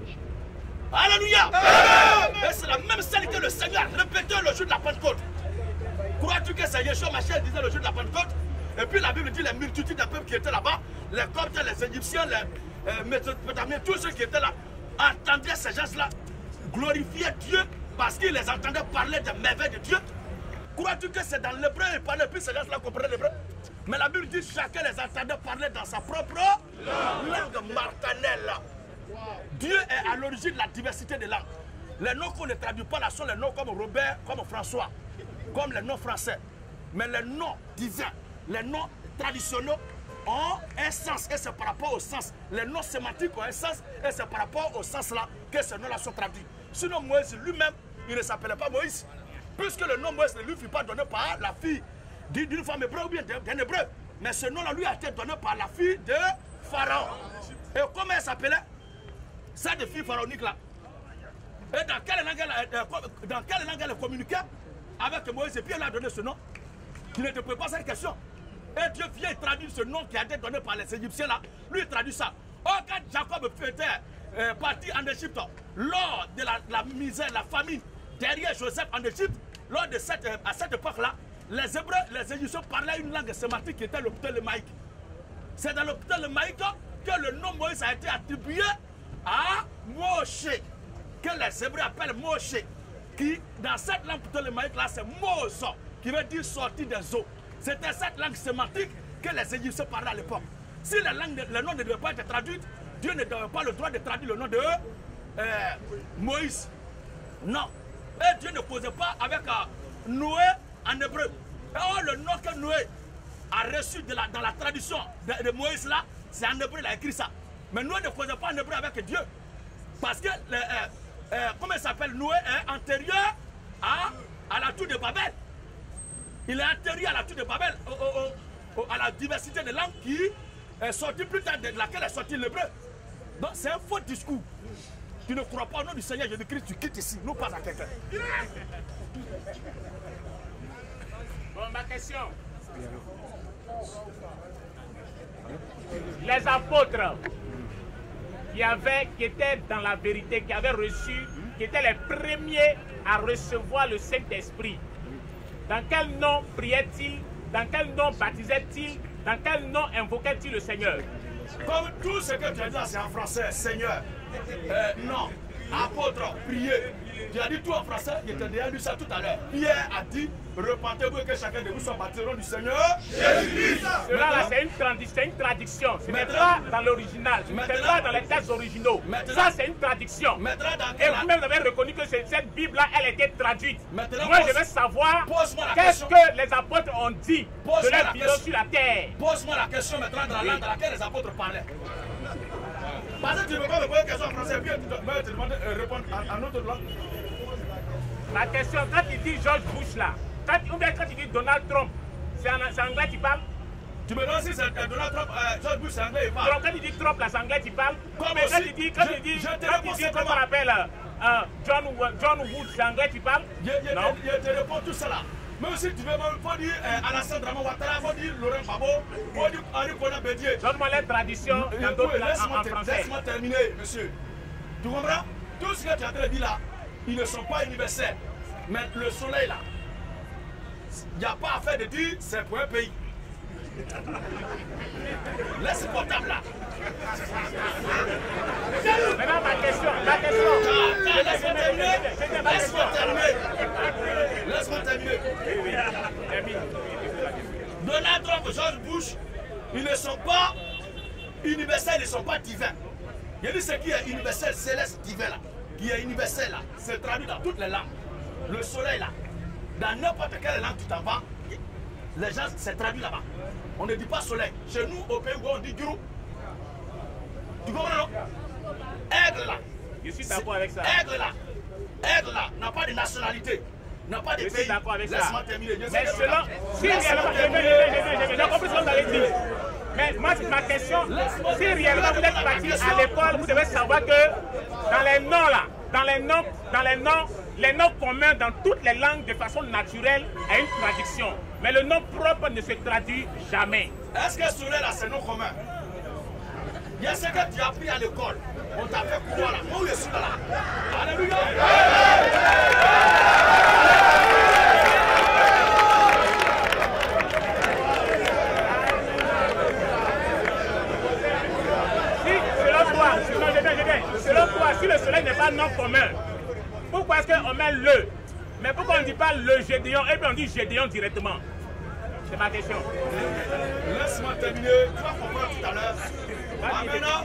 Alléluia! Et c'est la même scène que le Seigneur répétait le jour de la Pentecôte. Crois-tu que c'est Yeshua Mashiach disait le jour de la Pentecôte? Et puis la Bible dit les multitudes de peuples qui étaient là-bas, les Coptes, les Égyptiens, les euh, Mésopotamiens, tous ceux qui étaient là, entendaient ces gens-là glorifier Dieu parce qu'ils les entendaient parler des merveilles de Dieu. Crois-tu que c'est dans l'hébreu et parlaient, puis ces gens-là comprenaient l'hébreu? Mais la Bible dit chacun les entendait parler dans sa propre langue martinelle. Dieu est à l'origine de la diversité des langues. Les noms qu'on ne traduit pas là sont les noms comme Robert, comme François, comme les noms français. Mais les noms divins, les noms traditionnels ont un sens et c'est par rapport au sens. Les noms sémantiques ont un sens et c'est par rapport au sens là que ces noms-là sont traduits. Sinon Moïse lui-même, il ne s'appelait pas Moïse. Puisque le nom Moïse ne lui fut pas donné par la fille d'une femme hébreu ou bien d'un hébreu. Mais ce nom-là lui a été donné par la fille de Pharaon. Et comment elle s'appelait? Cette fille pharaonique là. Et dans quelle langue elle, dans quelle langue elle communiquait avec Moïse? Et puis elle a donné ce nom. Tu ne te poses pas cette question. Et Dieu vient traduire ce nom qui a été donné par les Égyptiens là. Lui il traduit ça. Oh, quand Jacob était euh, parti en Égypte, lors de la, la misère, la famine, derrière Joseph en Égypte, lors de cette, euh, à cette époque-là, les Hébreux, les Égyptiens parlaient une langue sématique qui était le ptolémaïque. C'est dans le ptolémaïque que le nom Moïse a été attribué à Moshe, que les Hébreux appellent Moshe, qui dans cette langue ptolémaïque-là, c'est Mose, qui veut dire sortir des eaux. C'était cette langue sémantique que les Égyptiens parlaient à l'époque. Si les, langues, les noms ne devaient pas être traduits, Dieu ne devait pas le droit de traduire le nom de euh, Moïse. Non. Et Dieu ne causait pas avec euh, Noé en hébreu. Et oh, le nom que Noé a reçu de la, dans la tradition de, de Moïse là, c'est en hébreu, il a écrit ça. Mais Noé ne causait pas en hébreu avec Dieu. Parce que, euh, euh, comment il s'appelle, Noé est antérieur à, à la tour de Babel. Il est antérieur à la tour de Babel, au, au, au, à la diversité de langues qui est sortie plus tard, de laquelle est sorti l'hébreu. Donc c'est un faux discours. Tu ne crois pas au nom du Seigneur Jésus-Christ, tu quittes ici, non pas à quelqu'un. Bon, ma question. Les apôtres qui, avaient, qui étaient dans la vérité, qui avaient reçu, qui étaient les premiers à recevoir le Saint-Esprit, dans quel nom priait-il? Dans quel nom baptisait-il? Dans quel nom invoquait-il le Seigneur? Comme tout ce que tu as dit, c'est en français, Seigneur. Euh, non. apôtre, priez. Tu as dit tout en français, je t'ai déjà lu ça tout à l'heure. Pierre a dit, repentez-vous et que chacun de vous soit baptisé au nom du Seigneur Jésus-Christ. Cela là, c'est une, tradi une traduction. Ce n'est pas dans l'original, ce n'est pas dans les textes originaux. Ça, c'est une traduction. Et vous-même avez reconnu que cette Bible-là, elle était traduite. Maintenant, moi, je veux savoir qu'est-ce que les apôtres ont dit de leur vie sur la terre. Pose-moi la question maintenant dans la langue dans laquelle les apôtres parlaient. Parce que tu ne peux pas me poser une question en français, puis tu dois te demander de répondre en autre langue. Ma question, quand il dit George Bush là, quand, ou bien quand il dit Donald Trump, c'est en anglais qui parle? Tu me demandes si c'est euh, Donald Trump, euh, George Bush, c'est anglais, il parle. Donc quand il dit Trump là, c'est anglais qui parle? Comme mais aussi, quand il dit, quand je, il dit, je quand il dit, comment on appelle euh, John, John Wood, c'est anglais qui parle? Je, je, non. Je, je te réponds tout cela. Même si tu veux, il faut dire euh, Alassane Draman Ouattara, il faut dire Laurent Gbagbo, il faut dire Henri Konan Bédié. Donne-moi les traditions dans d'autres langues en français. Laisse-moi terminer, monsieur. Tu comprends? Tout ce que tu es en train de dire là, ils ne sont pas universels. Mais le soleil là, il n'y a pas à faire de dire c'est pour un pays. Laisse le portable là. Maintenant ma question, ma question. Laisse-moi terminer. Laisse-moi terminer. Laisse-moi terminer. Donald Trump et George Bush, ils ne sont pas universels, ils ne sont pas divins. Il dit ce qui est universel, céleste, divin là, qui est universel là, c'est traduit dans toutes les langues. Le soleil là, dans n'importe quelle langue tu t'en vas, les gens, c'est traduit là-bas. On ne dit pas soleil. Chez nous, au pays où on dit guru. Tu comprends non? Aigle là. Je suis d'accord avec ça. Aigle là. Aigle là n'a pas de nationalité. N'a pas de je pays. suis d'accord avec ça. Laisse-moi terminer. Mais selon. Si réellement. J'ai compris ce que vous avez dit. Mais moi, c'est ma question. Si réellement vous êtes parti à l'école, vous devez savoir que dans les noms là, dans les noms, dans les noms, les noms communs dans toutes les langues de façon naturelle a une traduction. Mais le nom propre ne se traduit jamais. Est-ce que celui-là, c'est nom commun? Il y a ce que tu as appris à l'école. On t'a fait croire là. Moi, je suis là. Alléluia. Si, selon toi, selon, je vais, je vais, selon toi, si le soleil n'est pas nom commun, pourquoi est-ce qu'on met le? Mais pourquoi on ne dit pas le Gédéon et puis on dit Gédéon directement? C'est ma question. Laisse-moi terminer. Tu vas comprendre tout à l'heure. Amen.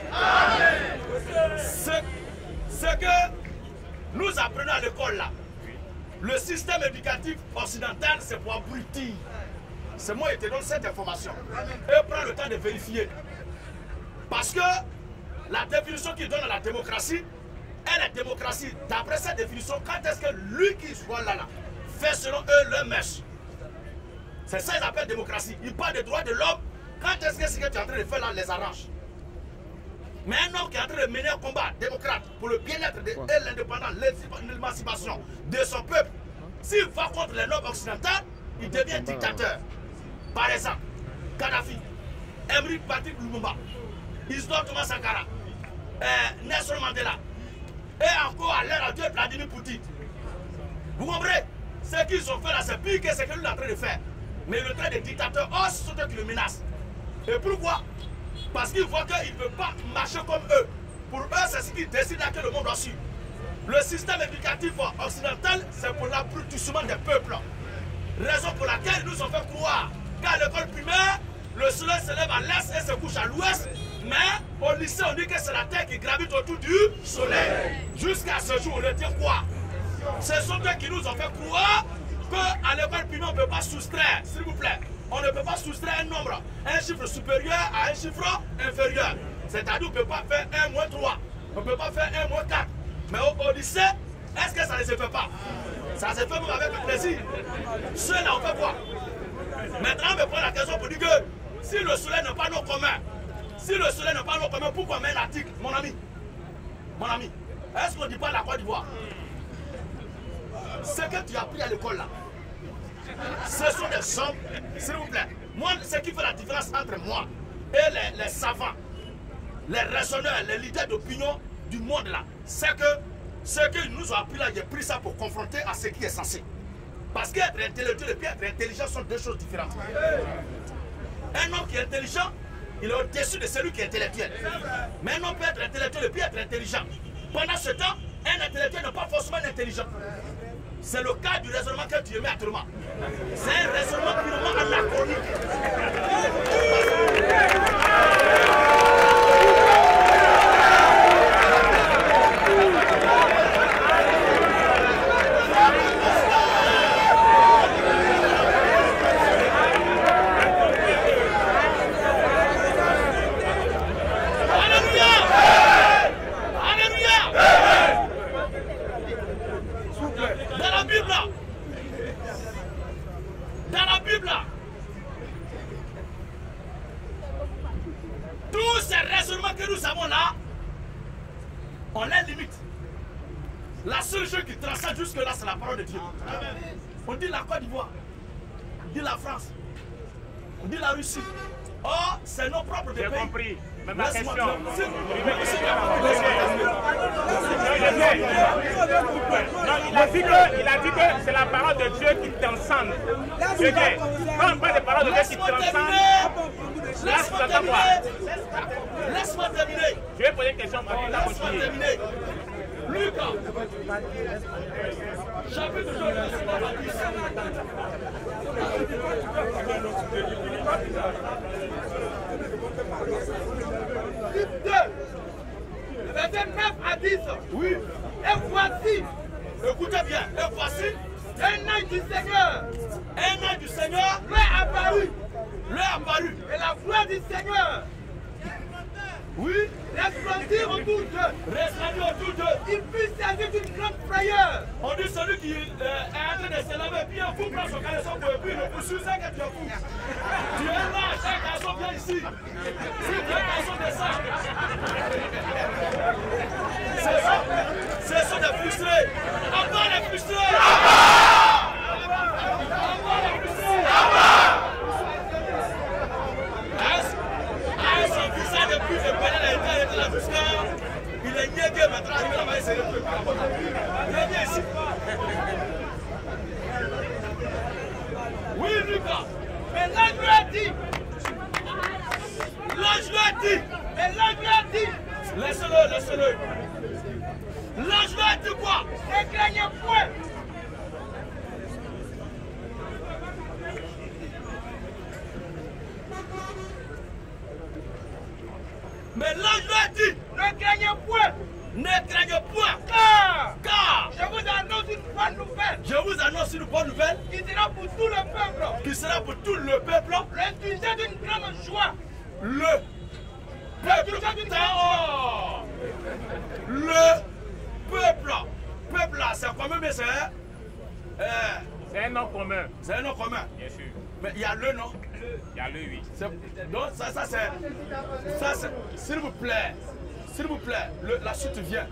Ce que nous apprenons à l'école là, le système éducatif occidental, c'est pour abrutir. C'est moi qui te donne cette information. Et prends le temps de vérifier. Parce que la définition qu'il donne à la démocratie, et la démocratie, d'après cette définition, quand est-ce que lui qui soit là, là fait selon eux leur mèche? C'est ça qu'ils appellent démocratie. Ils parlent des droits de l'homme. Quand est-ce que ce que tu es en train de faire là les arrange? Mais un homme qui est en train de mener un combat démocrate pour le bien-être et l'indépendance, l'émancipation de son peuple, s'il va contre les normes occidentales, il devient dictateur. Par exemple, Kadhafi, Emery Patrick Lumumba, Isidore Thomas Sankara, euh, Nelson Mandela, et encore à l'heure actuelle Vladimir Poutine. Vous comprenez? Ce qu'ils ont fait là, c'est pire que ce que nous sommes en train de faire. Mais le trait des dictateurs, oh, ce sont eux qui le menacent. Et pourquoi? Parce qu'ils voient qu'ils ne peuvent pas marcher comme eux. Pour eux, c'est ce qu'ils décident que le monde doit suivre. Le système éducatif occidental, c'est pour l'abrutissement des peuples. Raison pour laquelle ils nous ont fait croire qu'à l'école primaire, le soleil se lève à l'est et se couche à l'ouest. Mais au lycée, on dit que c'est la terre qui gravite autour du soleil. Jusqu'à ce jour, on le dit quoi? Ce sont eux qui nous ont fait croire qu'à l'école primaire, on ne peut pas soustraire, s'il vous plaît. On ne peut pas soustraire un nombre, un chiffre supérieur à un chiffre inférieur. C'est-à-dire qu'on ne peut pas faire un moins trois, on ne peut pas faire un moins quatre. Mais au, au lycée, est-ce que ça ne se fait pas? Ça se fait même avec le plaisir. Ceux-là, on fait quoi? Maintenant, on me pose la question pour dire que si le soleil n'a pas nos communs, si le soleil n'a pas nos communs, pourquoi on met l'article? Mon ami, mon ami, est-ce qu'on ne dit pas la Côte d'Ivoire? Ce que tu as appris à l'école là, ce sont des hommes, s'il vous plaît. Moi, ce qui fait la différence entre moi et les, les savants, les raisonneurs, les leaders d'opinion du monde là, c'est que ce qu'ils nous ont appris là, j'ai pris ça pour confronter à ce qui est censé. Parce qu'être intellectuel et puis être intelligent sont deux choses différentes. Un homme qui est intelligent, il est au-dessus de celui qui est intellectuel. Mais un homme peut être intellectuel et puis être intelligent. Pendant ce temps, un intelligent. C'est le cas du raisonnement que tu émets actuellement. C'est un raisonnement purement anachronique. La seule chose qui transcende jusque-là, c'est la parole de Dieu. On dit la Côte d'Ivoire, on dit la France, on dit la Russie. Or, c'est nos propres pays. J'ai compris. Mais ma question. Il a dit que, il a dit que c'est la parole de Dieu qui transcende. Je dis, quand on parle de parole de Dieu qui transcende, laisse-moi terminer. Laisse-moi terminer. Je vais poser une question pour qu'il a continué. Lucas, chapitre deux, verset neuf à dix. Verset neuf à dix. Oui. Et voici, écoutez bien, et voici un œil du Seigneur. Un œil du Seigneur lui est apparu. Lui est apparu. Et la gloire du Seigneur. Oui. Resplendir autour d'eux. Resplendir autour d'eux. Il fut saisi d'une grande frayeur. On dit celui qui euh, est en train de se lever, puis un fou prend son caleçon pour puis le poursuit, c'est que tu es fou. Tu es là, chaque garçon vient ici. Si tu es garçon de ça. Ce sont des frustrés. Encore les frustrés. Encore les frustrés. Ah, son visage depuis le palais a été là jusqu'à. Il est niégué maintenant, il va là-bas essayer de faire. Il vient ici. Oui, Lucas. Mais l'ange lui a dit. L'ange lui a dit. Mais l'ange lui a dit. Laisse-le, laisse-le. L'ange lui a dit quoi? Ne craignez point. Mais l'ange lui a dit. Ne craignez point. Ne craignez point. Car. Car. Je vous annonce une bonne nouvelle. Je vous annonce une bonne nouvelle. Qui sera pour tout le peuple. Qui sera pour tout le peuple. Le sujet d'une grande joie. Le peuple. Oh. Le peuple. Peuple là, c'est quand même c'est. Euh, c'est un nom commun. C'est un nom commun. Bien sûr. Mais il y a le nom. Il y a le oui. Donc ça, ça c'est. Ça c'est. S'il vous plaît. S'il vous plaît. Le, la suite vient.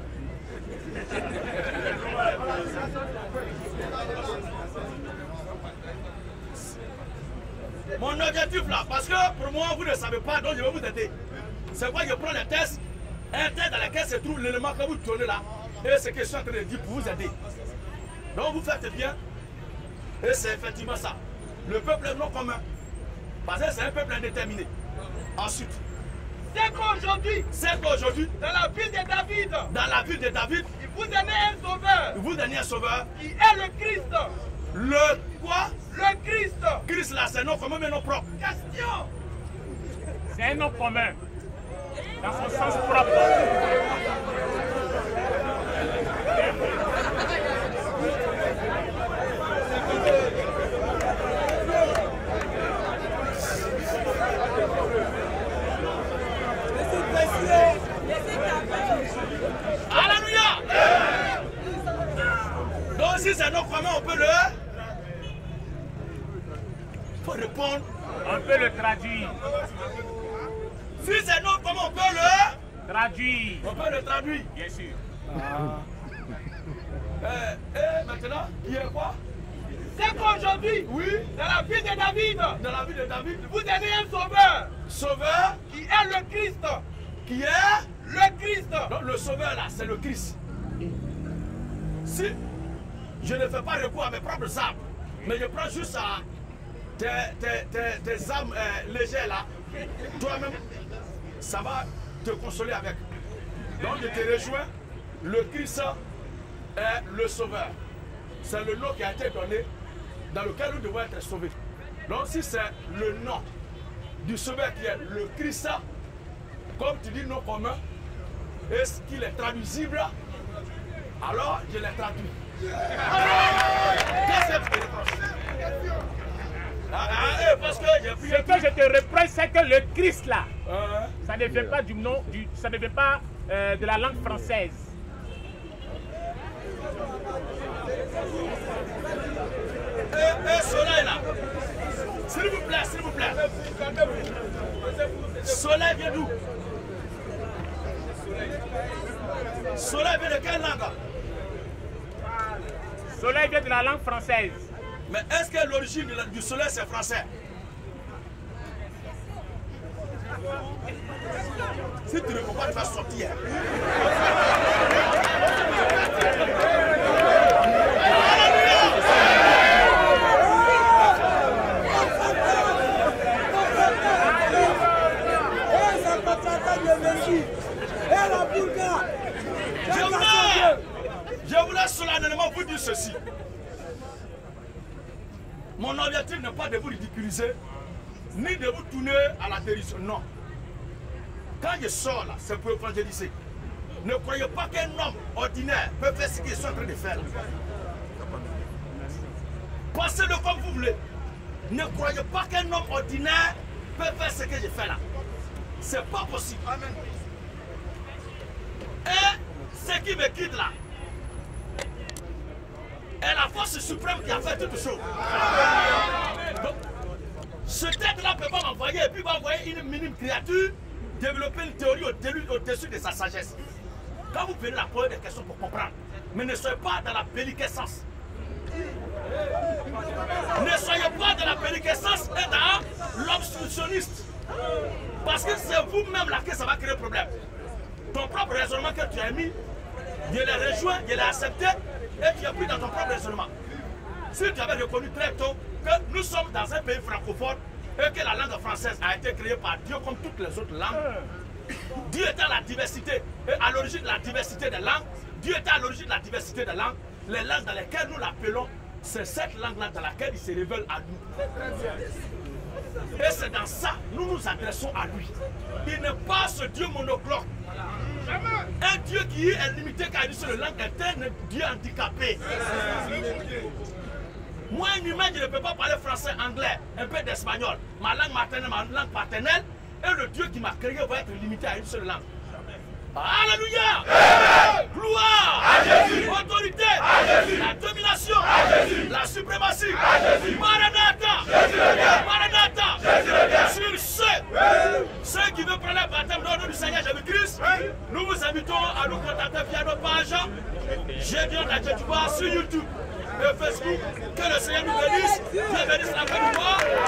Mon objectif là, parce que pour moi vous ne savez pas, donc je vais vous aider. C'est quoi? Je prends les tests, un test dans lequel se trouve l'élément que vous tournez là, et ce que je suis en train de dire pour vous aider. Donc vous faites bien, et c'est effectivement ça. Le peuple non commun, parce que c'est un peuple indéterminé. Ensuite, c'est qu'aujourd'hui, c'est qu'aujourd'hui, dans la ville de David, dans la ville de David, il vous donne un sauveur, il vous donne un sauveur, qui est le Christ. Le quoi? Le Christ. Christ là, c'est un nom commun mais non propre. Question. C'est un nom commun, dans son sens propre. Alléluia. Donc si c'est un nom commun, on peut le... Faut répondre. On peut le traduire. Si c'est un nom commun, on peut le... Traduire. On peut le traduire. Bien sûr. Ah. Et, et maintenant, qui est quoi? C'est qu'aujourd'hui, oui, dans la ville de David, dans la ville de David, vous avez un sauveur. Sauveur. Qui est le Christ. Qui est le Christ. Donc le sauveur là, c'est le Christ. Si je ne fais pas recours à mes propres armes, mais je prends juste à tes, tes, tes, tes armes euh, légères là, toi-même, ça va te consoler avec. Donc je te rejoins, le Christ est le sauveur. C'est le nom qui a été donné dans lequel nous devons être sauvés. Donc si c'est le nom du sauveur qui est le Christ, comme tu dis nom commun, est-ce qu'il est traduisible? Alors je l'ai traduit. Qu'est-ce que tu reproches? Ah, ah, parce que j'ai pris. Ce que je te reproche, c'est que le Christ là, Euh, ça ne vient pas du nom, du, ça ne vient pas euh, de la langue française. et, et soleil là. S'il vous plaît, s'il vous plaît. Soleil vient d'où? Soleil vient de quelle langue? Soleil vient de la langue française. Mais est-ce que l'origine du soleil c'est français? Si tu ne peux pas, tu vas sortir. Je voulais, je voulais solennellement vous dire ceci. Mon objectif n'est pas de vous ridiculiser, ni de vous tourner à la dérision. Non. Quand je sors là, c'est pour évangéliser. Ne croyez pas qu'un homme ordinaire peut faire ce qu'ils sont en train de faire là. Pensez-le comme vous voulez. Ne croyez pas qu'un homme ordinaire peut faire ce que je fais là. C'est pas possible. Amen. Et ce qui me quitte là est la force suprême qui a fait toutes choses. Donc, ce tête-là ne peut pas m'envoyer et puis va envoyer une minime créature développer une théorie au-dessus de sa sagesse. Quand vous venez la poser des questions pour comprendre, mais ne soyez pas dans la belliquescence. Ne soyez pas dans la belliquescence et dans l'obstructionniste. Parce que c'est vous-même là que ça va créer problème. Ton propre raisonnement que tu as mis, je l'ai rejoint, je l'ai accepté et tu as pris dans ton propre raisonnement. Si tu avais reconnu très tôt que nous sommes dans un pays francophone et que la langue française a été créée par Dieu comme toutes les autres langues, Dieu était à la diversité et à l'origine de la diversité des langues, Dieu était à l'origine de la diversité des langues, les langues dans lesquelles nous l'appelons, c'est cette langue-là dans laquelle il se révèle à nous. Et c'est dans ça que nous nous adressons à lui. Il n'est pas ce Dieu monocloque. Un Dieu qui est limité car il sur le langue est un Dieu handicapé. Moi, un humain, je ne peux pas parler français, anglais, un peu d'espagnol. Ma langue maternelle, ma langue paternelle, et le Dieu qui m'a créé va être limité à une seule langue. Alléluia! Hey! Gloire! À Jésus! Autorité! À Jésus! La domination! À Jésus! La suprématie! À Jésus! Maranatha! Maranatha! Sur ce, ceux qui veulent prendre le baptême dans le nom du Seigneur Jésus-Christ, nous vous invitons à nous contacter via nos pages. J'ai bien la sur YouTube et Facebook. Que le Seigneur nous bénisse. Dieu bénisse la paix du roi.